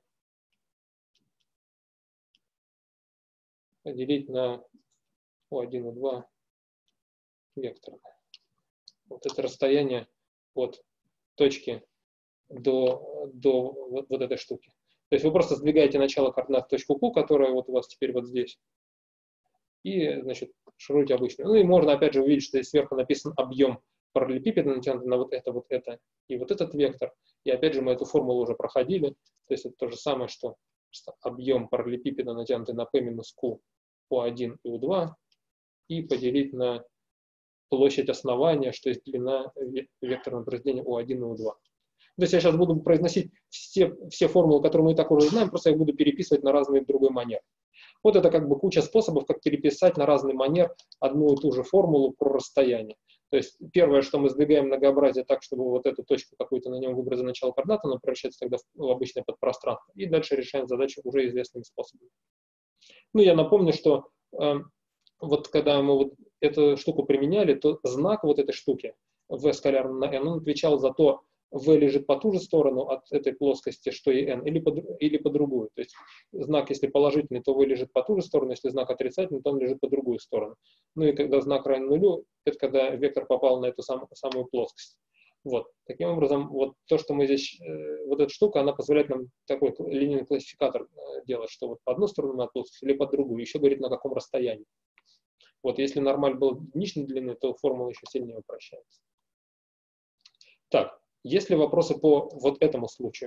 поделить на u один, u два векторная. Вот это расстояние от точки до, до вот, вот этой штуки. То есть вы просто сдвигаете начало координат в точку Q, которая вот у вас теперь вот здесь, и, значит, шируете обычную. Ну и можно, опять же, увидеть, что здесь сверху написан объем параллелепипеда, натянутый на вот это, вот это и вот этот вектор. И опять же, мы эту формулу уже проходили. То есть это то же самое, что объем параллелепипеда, натянутый на P минус Q, u один и u два, и поделить на площадь основания, что есть длина векторного произведения u один и u два. То есть я сейчас буду произносить все, все формулы, которые мы и так уже знаем, просто я буду переписывать на разные другой манер. Вот это как бы куча способов, как переписать на разный манер одну и ту же формулу про расстояние. То есть первое, что мы сдвигаем многообразие так, чтобы вот эту точку какую-то на нем выбрать за начало координат, она превращается тогда в обычное подпространство. И дальше решаем задачу уже известными способами. Ну, я напомню, что э, вот когда мы вот эту штуку применяли, то знак вот этой штуки, v скалярно на n, он отвечал за то, v лежит по ту же сторону от этой плоскости, что и n, или по, или по другую. То есть знак, если положительный, то v лежит по ту же сторону, если знак отрицательный, то он лежит по другую сторону. Ну и когда знак равен нулю, это когда вектор попал на эту сам, самую плоскость. Вот. Таким образом, вот то, что мы здесь, э, вот эта штука, она позволяет нам такой линейный классификатор э, делать, что вот по одну сторону на плоскость или по другую, еще говорит, на каком расстоянии. Вот если нормаль был единичной длины, то формула еще сильнее упрощается. Так. Есть ли вопросы по вот этому случаю?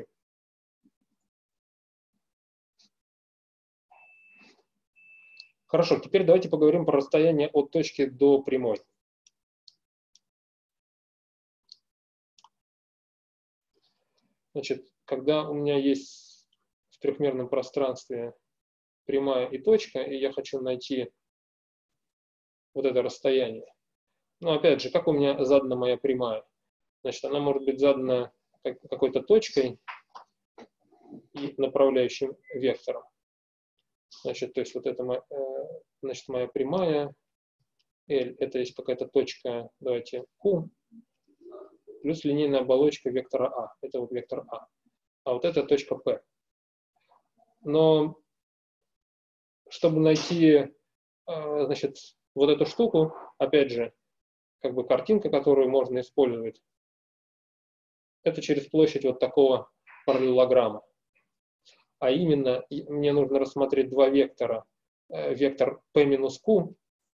Хорошо, теперь давайте поговорим про расстояние от точки до прямой. Значит, когда у меня есть в трехмерном пространстве прямая и точка, и я хочу найти вот это расстояние. Но опять же, как у меня задана моя прямая? Значит, она может быть задана какой-то точкой и направляющим вектором. Значит, то есть вот это моя, значит, моя прямая L, это есть какая-то точка, давайте, Q, плюс линейная оболочка вектора А. Это вот вектор А. А вот это точка P. Но чтобы найти, значит, вот эту штуку, опять же, как бы картинка, которую можно использовать, это через площадь вот такого параллелограмма. А именно, мне нужно рассмотреть два вектора вектор p минус q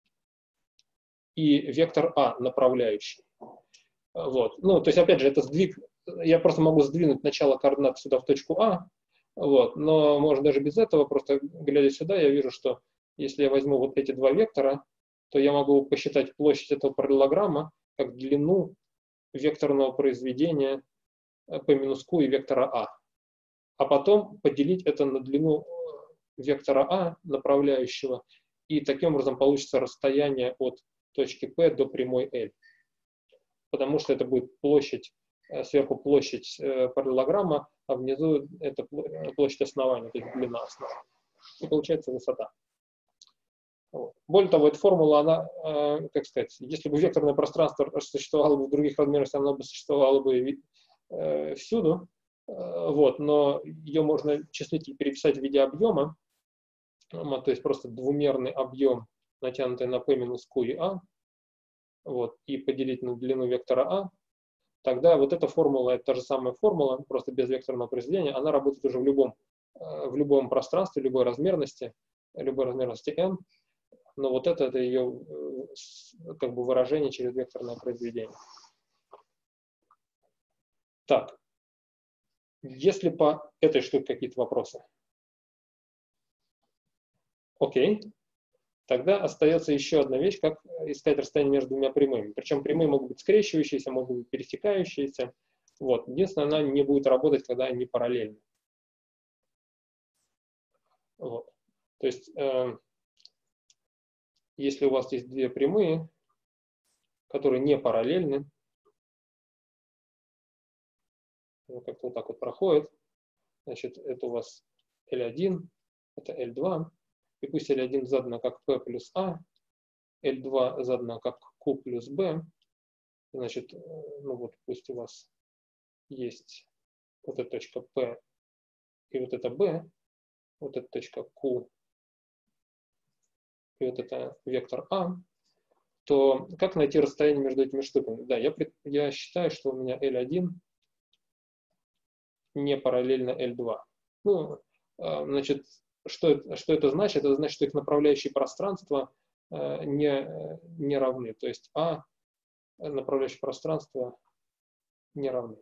и вектор a направляющий. Вот. Ну, то есть, опять же, это сдвиг, я просто могу сдвинуть начало координат сюда в точку А, вот, но можно даже без этого, просто глядя сюда, я вижу, что если я возьму вот эти два вектора, то я могу посчитать площадь этого параллелограмма как длину векторного произведения p минус q и вектора А. А потом поделить это на длину вектора А направляющего, и таким образом получится расстояние от точки P до прямой L. Потому что это будет площадь, сверху площадь параллелограмма, а внизу это площадь основания, то есть длина основания. И получается высота. Вот. Более того, эта формула, она, как сказать, если бы векторное пространство существовало бы в других размерах, оно бы существовало бы всюду, вот, но ее можно числитель переписать в виде объема, то есть просто двумерный объем, натянутый на p минус q и a, вот, и поделить на длину вектора А, тогда вот эта формула, это та же самая формула, просто без векторного произведения, она работает уже в любом, в любом пространстве, любой размерности, любой размерности m, но вот это, это ее как бы выражение через векторное произведение. Так, есть ли по этой штуке какие-то вопросы? Окей. Тогда остается еще одна вещь, как искать расстояние между двумя прямыми. Причем прямые могут быть скрещивающиеся, могут быть пересекающиеся. Вот. Единственное, она не будет работать, когда они параллельны. Вот. То есть, э, если у вас есть две прямые, которые не параллельны, как-то вот так вот проходит, значит, это у вас L один, это L два. И пусть L один задано как P плюс A, L два задано как Q плюс B. Значит, ну вот пусть у вас есть вот эта точка P и вот это B, вот эта точка Q и вот это вектор A, то как найти расстояние между этими штуками? Да, я, я считаю, что у меня L один не параллельно L два. Ну, значит, Что это, что это значит? Это значит, что их направляющие пространства э, не, не равны. То есть А направляющие пространства не равны.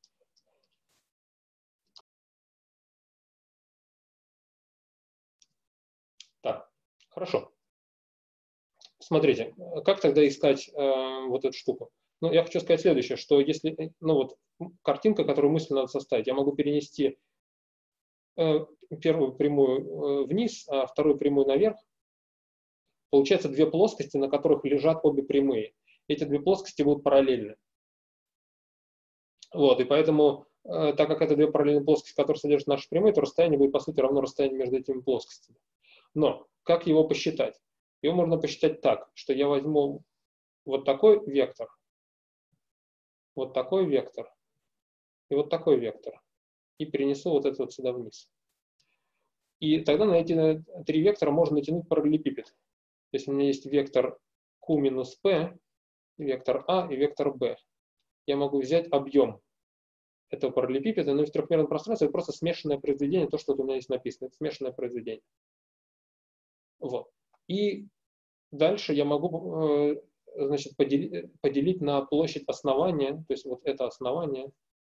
Так, хорошо. Смотрите, как тогда искать э, вот эту штуку? Ну, я хочу сказать следующее, что если, ну вот, картинка, которую мысленно надо составить, я могу перенести э, первую прямую э, вниз, а вторую прямую наверх. Получается две плоскости, на которых лежат обе прямые. Эти две плоскости будут параллельны. Вот, и поэтому, э, так как это две параллельные плоскости, которые содержат наши прямые, то расстояние будет, по сути, равно расстоянию между этими плоскостями. Но как его посчитать? Его можно посчитать так, что я возьму вот такой вектор, вот такой вектор и вот такой вектор, и перенесу вот это вот сюда вниз. И тогда на эти три вектора можно натянуть параллелепипед. То есть у меня есть вектор Q минус P, вектор А и вектор B. Я могу взять объем этого параллелепипеда, но в трехмерном пространстве это просто смешанное произведение, то, что у меня здесь написано, это смешанное произведение. Вот. И дальше я могу, значит, поделить, поделить на площадь основания, то есть вот это основание.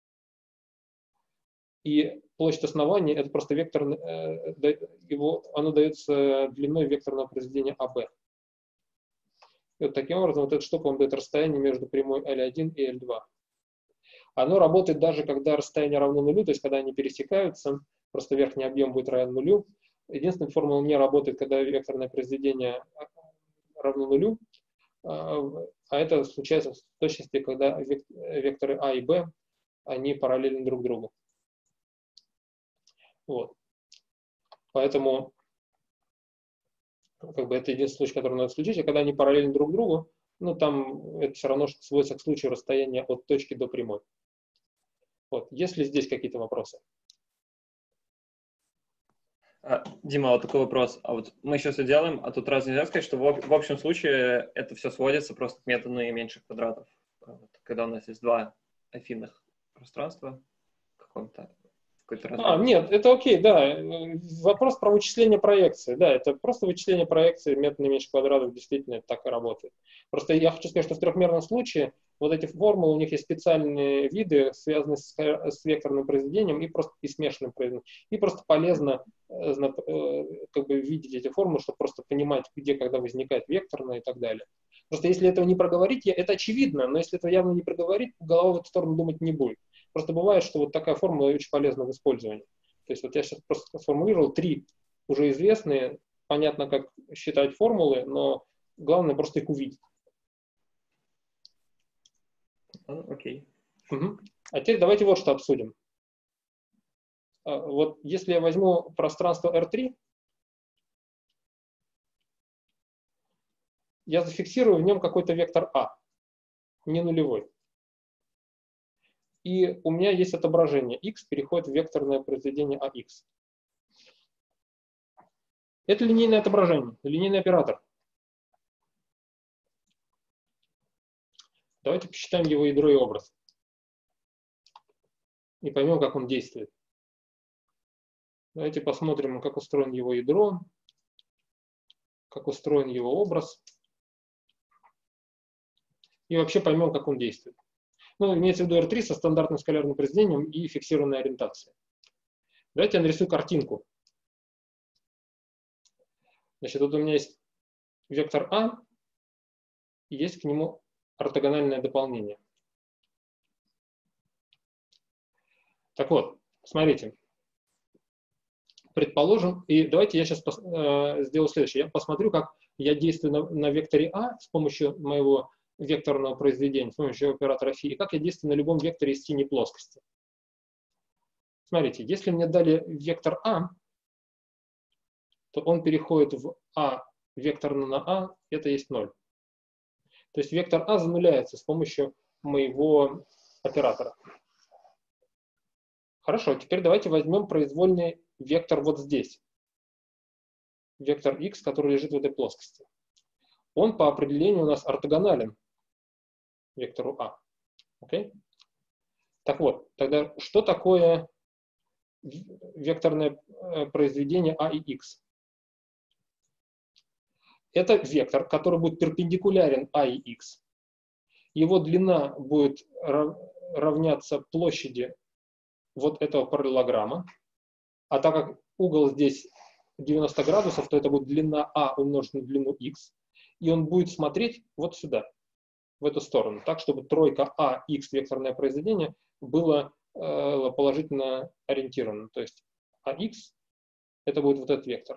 И площадь основания это просто вектор, его, оно дается длиной векторного произведения эй би. И вот таким образом вот эта штука вам дает расстояние между прямой L один и L два. Оно работает даже когда расстояние равно нулю, то есть когда они пересекаются, просто верхний объем будет равен нулю. Единственная формула не работает, когда векторное произведение равно нулю, а это случается в точности, когда векторы А и Б, они параллельны друг другу. Вот. Поэтому как бы это единственный случай, который надо исключить, а когда они параллельны друг другу, ну там это все равно сводится к случаю расстояния от точки до прямой. Вот. Есть ли здесь какие-то вопросы? А, Дима, вот такой вопрос. А вот мы сейчас все делаем, а тут раз нельзя сказать, что в, в общем случае это все сводится просто к методу наименьших квадратов. Вот, когда у нас есть два афинных пространства в каком-то, в какой-то А, разряд. нет, это окей, да. Вопрос про вычисление проекции. Да, это просто вычисление проекции методом меньше квадратов, действительно это так и работает. Просто я хочу сказать, что в трехмерном случае вот эти формулы, у них есть специальные виды, связанные с, с векторным произведением и, просто, и смешанным произведением. И просто полезно э, как бы видеть эти формулы, чтобы просто понимать, где, когда возникает векторное и так далее. Просто если этого не проговорить, это очевидно, но если этого явно не проговорить, голова в эту сторону думать не будет. Просто бывает, что вот такая формула очень полезна в использовании. То есть вот я сейчас просто сформулировал три уже известные, понятно, как считать формулы, но главное просто их увидеть. Окей. Угу. А теперь давайте вот что обсудим. Вот если я возьму пространство эр три, я зафиксирую в нем какой-то вектор А, не нулевой. И у меня есть отображение x переходит в векторное произведение АХ. Это линейное отображение, линейный оператор. Давайте посчитаем его ядро и образ. И поймем, как он действует. Давайте посмотрим, как устроен его ядро, как устроен его образ. И вообще поймем, как он действует. Ну, имеется в виду эр три со стандартным скалярным произведением и фиксированной ориентацией. Давайте я нарисую картинку. Значит, вот у меня есть вектор А, и есть к нему ортогональное дополнение. Так вот, смотрите. Предположим, и давайте я сейчас э, сделаю следующее. Я посмотрю, как я действую на, на векторе А с помощью моего векторного произведения, с помощью оператора φ, и как я действую на любом векторе из синей плоскости. Смотрите, если мне дали вектор А, то он переходит в А векторно на А, это есть ноль. То есть вектор А зануляется с помощью моего оператора. Хорошо, теперь давайте возьмем произвольный вектор вот здесь. Вектор x, который лежит в этой плоскости. Он по определению у нас ортогонален вектору А. Окей? Так вот, тогда что такое векторное произведение А и x? Это вектор, который будет перпендикулярен А и x. Его длина будет равняться площади вот этого параллелограмма. А так как угол здесь девяносто градусов, то это будет длина А умножить на длину x. И он будет смотреть вот сюда, в эту сторону, так, чтобы тройка А, x, векторное произведение, было э, положительно ориентировано. То есть АХ это будет вот этот вектор.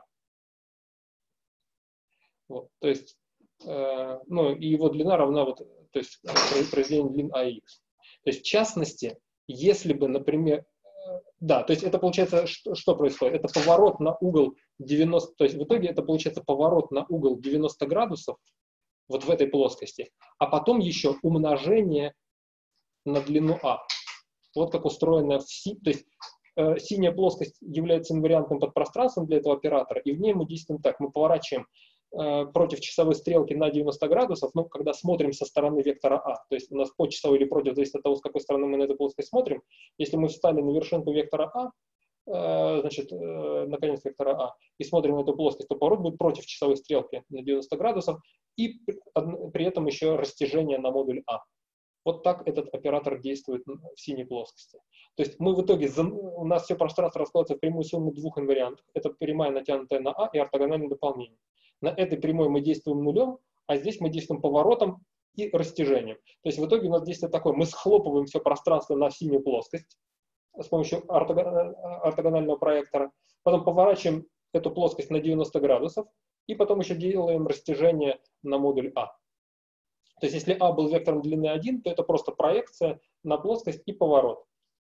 Вот, то есть, э, ну, и его длина равна вот, то есть произведению длин АХ. То есть, в частности, если бы, например, э, да, то есть это получается, что, что происходит? Это поворот на угол девяносто, то есть в итоге это получается поворот на угол девяносто градусов вот в этой плоскости, а потом еще умножение на длину А. Вот как устроена си, то есть э, синяя плоскость является инвариантным подпространством для этого оператора, и в ней мы действуем так, мы поворачиваем э, против часовой стрелки на девяносто градусов, ну, когда смотрим со стороны вектора А, то есть у нас по часовой или против, зависит от того, с какой стороны мы на эту плоскость смотрим. Если мы встали на вершинку вектора А, э, значит, э, на конец вектора А, и смотрим на эту плоскость, то поворот будет против часовой стрелки на девяносто градусов, и при, при этом еще растяжение на модуль А. Вот так этот оператор действует в синей плоскости. То есть мы в итоге, у нас все пространство раскладывается в прямую сумму двух инвариантов. Это прямая, натянутая на А, и ортогональное дополнение. На этой прямой мы действуем нулем, а здесь мы действуем поворотом и растяжением. То есть в итоге у нас действие такое. Мы схлопываем все пространство на синюю плоскость с помощью ортогонального проектора. Потом поворачиваем эту плоскость на девяносто градусов. И потом еще делаем растяжение на модуль А. То есть если А был вектором длины один, то это просто проекция на плоскость и поворот.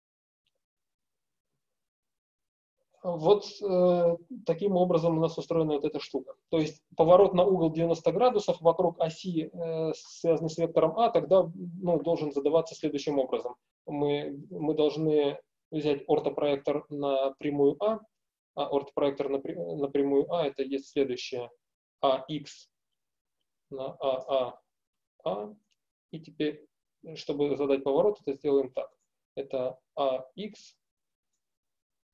Вот э, таким образом у нас устроена вот эта штука. То есть поворот на угол девяносто градусов вокруг оси, э, связанной с вектором А, тогда ну, должен задаваться следующим образом. Мы, мы должны взять ортопроектор на прямую А, а ортопроектор на, на прямую А это есть следующее. АХ на АА. А, и теперь, чтобы задать поворот, это сделаем так. Это АХ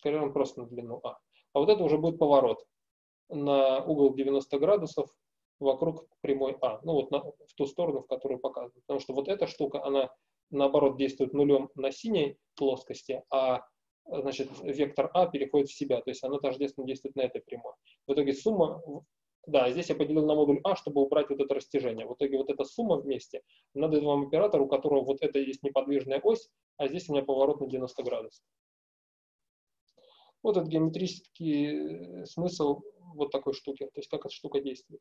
скалярным просто на длину А. А вот это уже будет поворот на угол девяносто градусов вокруг прямой А. Ну вот на, в ту сторону, в которую показываю. Потому что вот эта штука, она наоборот действует нулем на синей плоскости, а значит, вектор А переходит в себя. То есть она тождественно действует на этой прямой. В итоге сумма... Да, здесь я поделил на модуль А, чтобы убрать вот это растяжение. В итоге вот эта сумма вместе надо вам оператор, у которого вот это есть неподвижная ось, а здесь у меня поворот на девяносто градусов. Вот этот геометрический смысл вот такой штуки, то есть как эта штука действует.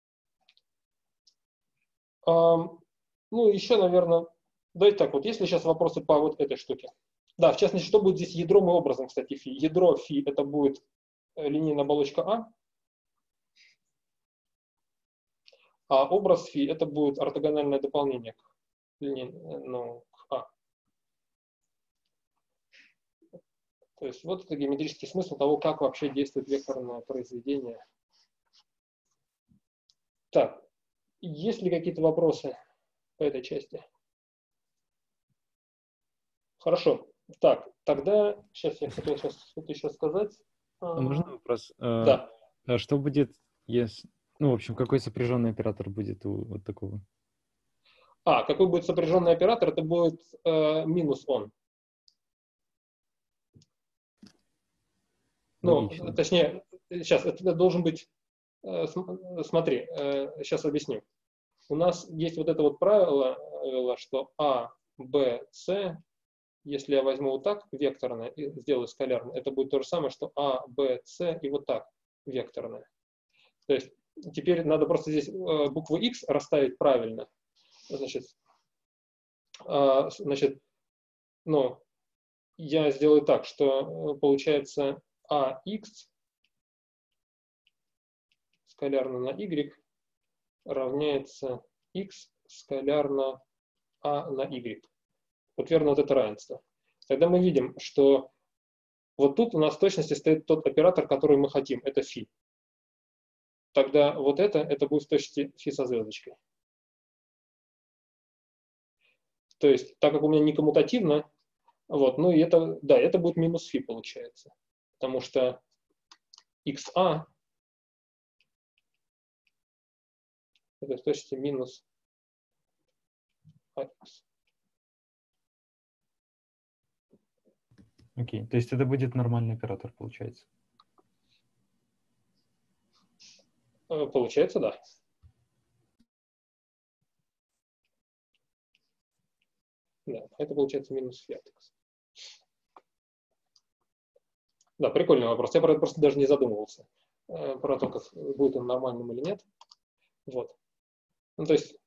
А, ну, еще, наверное, давайте так, вот если сейчас вопросы по вот этой штуке. Да, в частности, что будет здесь ядром и образом, кстати, фи. Ядро фи это будет линейная оболочка А, а образ фи это будет ортогональное дополнение к, линей, ну, к А. То есть вот это геометрический смысл того, как вообще действует векторное произведение. Так, есть ли какие-то вопросы по этой части? Хорошо. Так, тогда сейчас я хотел сейчас что-то еще сказать. А можно вопрос? Да. А что будет, если... Ну, в общем, какой сопряженный оператор будет у вот такого? А, какой будет сопряженный оператор? Это будет э, минус он. Ну, Логично. точнее, сейчас, это должен быть... Э, смотри, э, сейчас объясню. У нас есть вот это вот правило, что А, Б, С... Если я возьму вот так векторное и сделаю скалярное, это будет то же самое, что А, Б, С и вот так векторное. То есть теперь надо просто здесь букву X расставить правильно. Значит, значит, ну, я сделаю так, что получается АХ скалярно на Y равняется X скалярно А на Y. Вот верно вот это равенство. Тогда мы видим, что вот тут у нас в точности стоит тот оператор, который мы хотим, это фи. Тогда вот это, это будет в точности фи со звездочкой. То есть, так как у меня не коммутативно, вот, ну и это, да, это будет минус фи получается. Потому что икса это в точности минус АХ. Окей, то есть это будет нормальный оператор, получается? Получается, да. Да, это получается минус фи. Да, прикольный вопрос. Я просто даже не задумывался про то, как будет он нормальным или нет. Вот. Ну, то есть,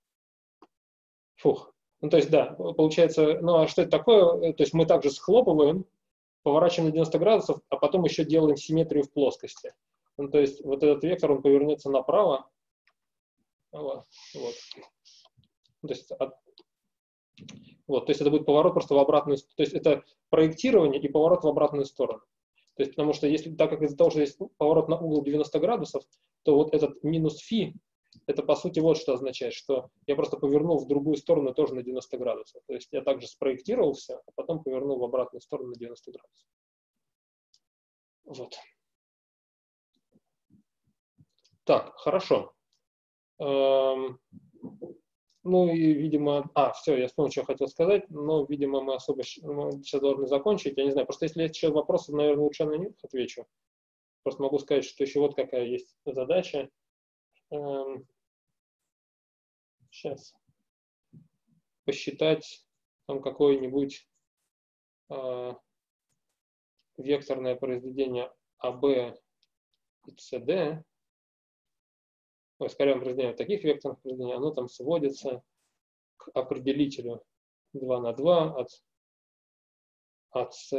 фух. Ну, то есть, да, получается, ну, а что это такое? То есть мы также схлопываем, поворачиваем на девяносто градусов, а потом еще делаем симметрию в плоскости. Ну, то есть вот этот вектор, он повернется направо. Вот. Вот. То есть, от... вот, то есть это будет поворот просто в обратную сторону. То есть это проектирование и поворот в обратную сторону. То есть, потому что если, так как из-за того, что есть поворот на угол девяносто градусов, то вот этот минус фи, это по сути вот что означает, что я просто повернул в другую сторону тоже на девяносто градусов. То есть я также спроектировал все, а потом повернул в обратную сторону на девяносто градусов. Вот. Так, хорошо. Эм, ну и, видимо... А, все, я вспомнил, что я хотел сказать, но, видимо, мы особо мы сейчас должны закончить. Я не знаю, просто если есть еще вопросы, наверное, лучше на них отвечу. Просто могу сказать, что еще вот какая есть задача. Эм, сейчас. Посчитать там какое-нибудь э, векторное произведение АБ и СД. Ой, скорее произведение таких векторных произведений, оно там сводится к определителю два на два от АС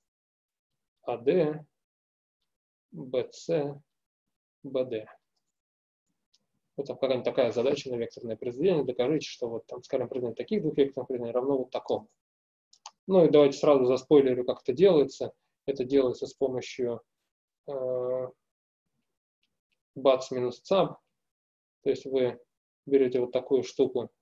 АД БС БД. Вот там какая-нибудь такая задача на векторное произведение. Докажите, что вот там, скажем, произведение таких двух векторных произведений равно вот такому. Ну и давайте сразу заспойлерю, как это делается. Это делается с помощью э, бац минус цаб. То есть вы берете вот такую штуку,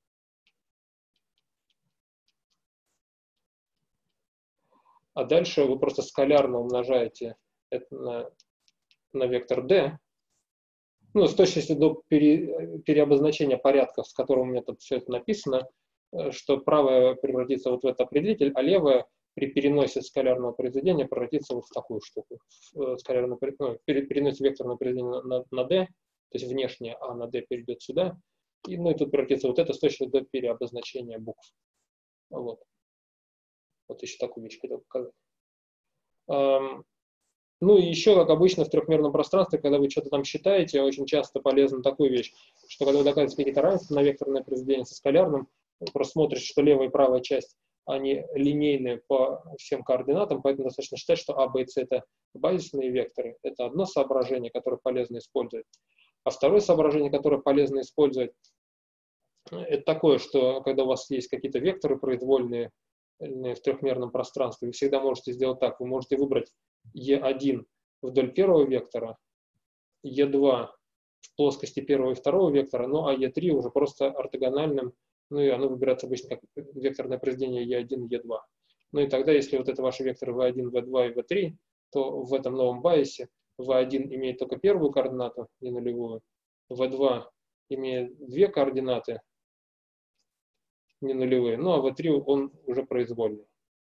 а дальше вы просто скалярно умножаете это на, на вектор d, ну, с точностью до пере, переобозначения порядков, с которым у меня тут все это написано, что правое превратится вот в этот определитель, а левое при переносе скалярного произведения превратится вот в такую штуку. Скалярное, ну, переносит векторное произведение на, на d, то есть внешнее, а на d перейдет сюда, и, ну, и тут превратится вот это с точностью до переобозначения букв. Вот. Вот еще такую вещь хотел показать. Um, ну и еще, как обычно, в трехмерном пространстве, когда вы что-то там считаете, очень часто полезна такую вещь, что когда вы доказываете какие-то равенства на векторное произведение со скалярным, вы просто смотрите, что левая и правая часть, они линейные по всем координатам, поэтому достаточно считать, что А, Б и С это базисные векторы. Это одно соображение, которое полезно использовать. А второе соображение, которое полезно использовать, это такое, что когда у вас есть какие-то векторы произвольные в трехмерном пространстве, вы всегда можете сделать так. Вы можете выбрать Е один вдоль первого вектора, Е два в плоскости первого и второго вектора, ну а Е три уже просто ортогональным, ну и оно выбирается обычно как векторное произведение Е один, Е два. Ну и тогда, если вот это ваши векторы вэ один, вэ два и вэ три, то в этом новом байосе вэ один имеет только первую координату, не нулевую, вэ два имеет две координаты, не нулевые, ну а вэ три он уже произвольный.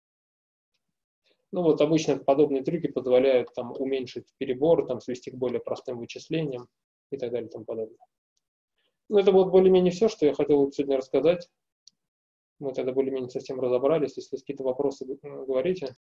Ну вот обычно подобные трюки позволяют там уменьшить перебор, там свести к более простым вычислениям и так далее и тому подобное. Ну это вот более-менее все, что я хотел сегодня рассказать. Мы тогда более-менее совсем разобрались. Если есть какие-то вопросы, говорите.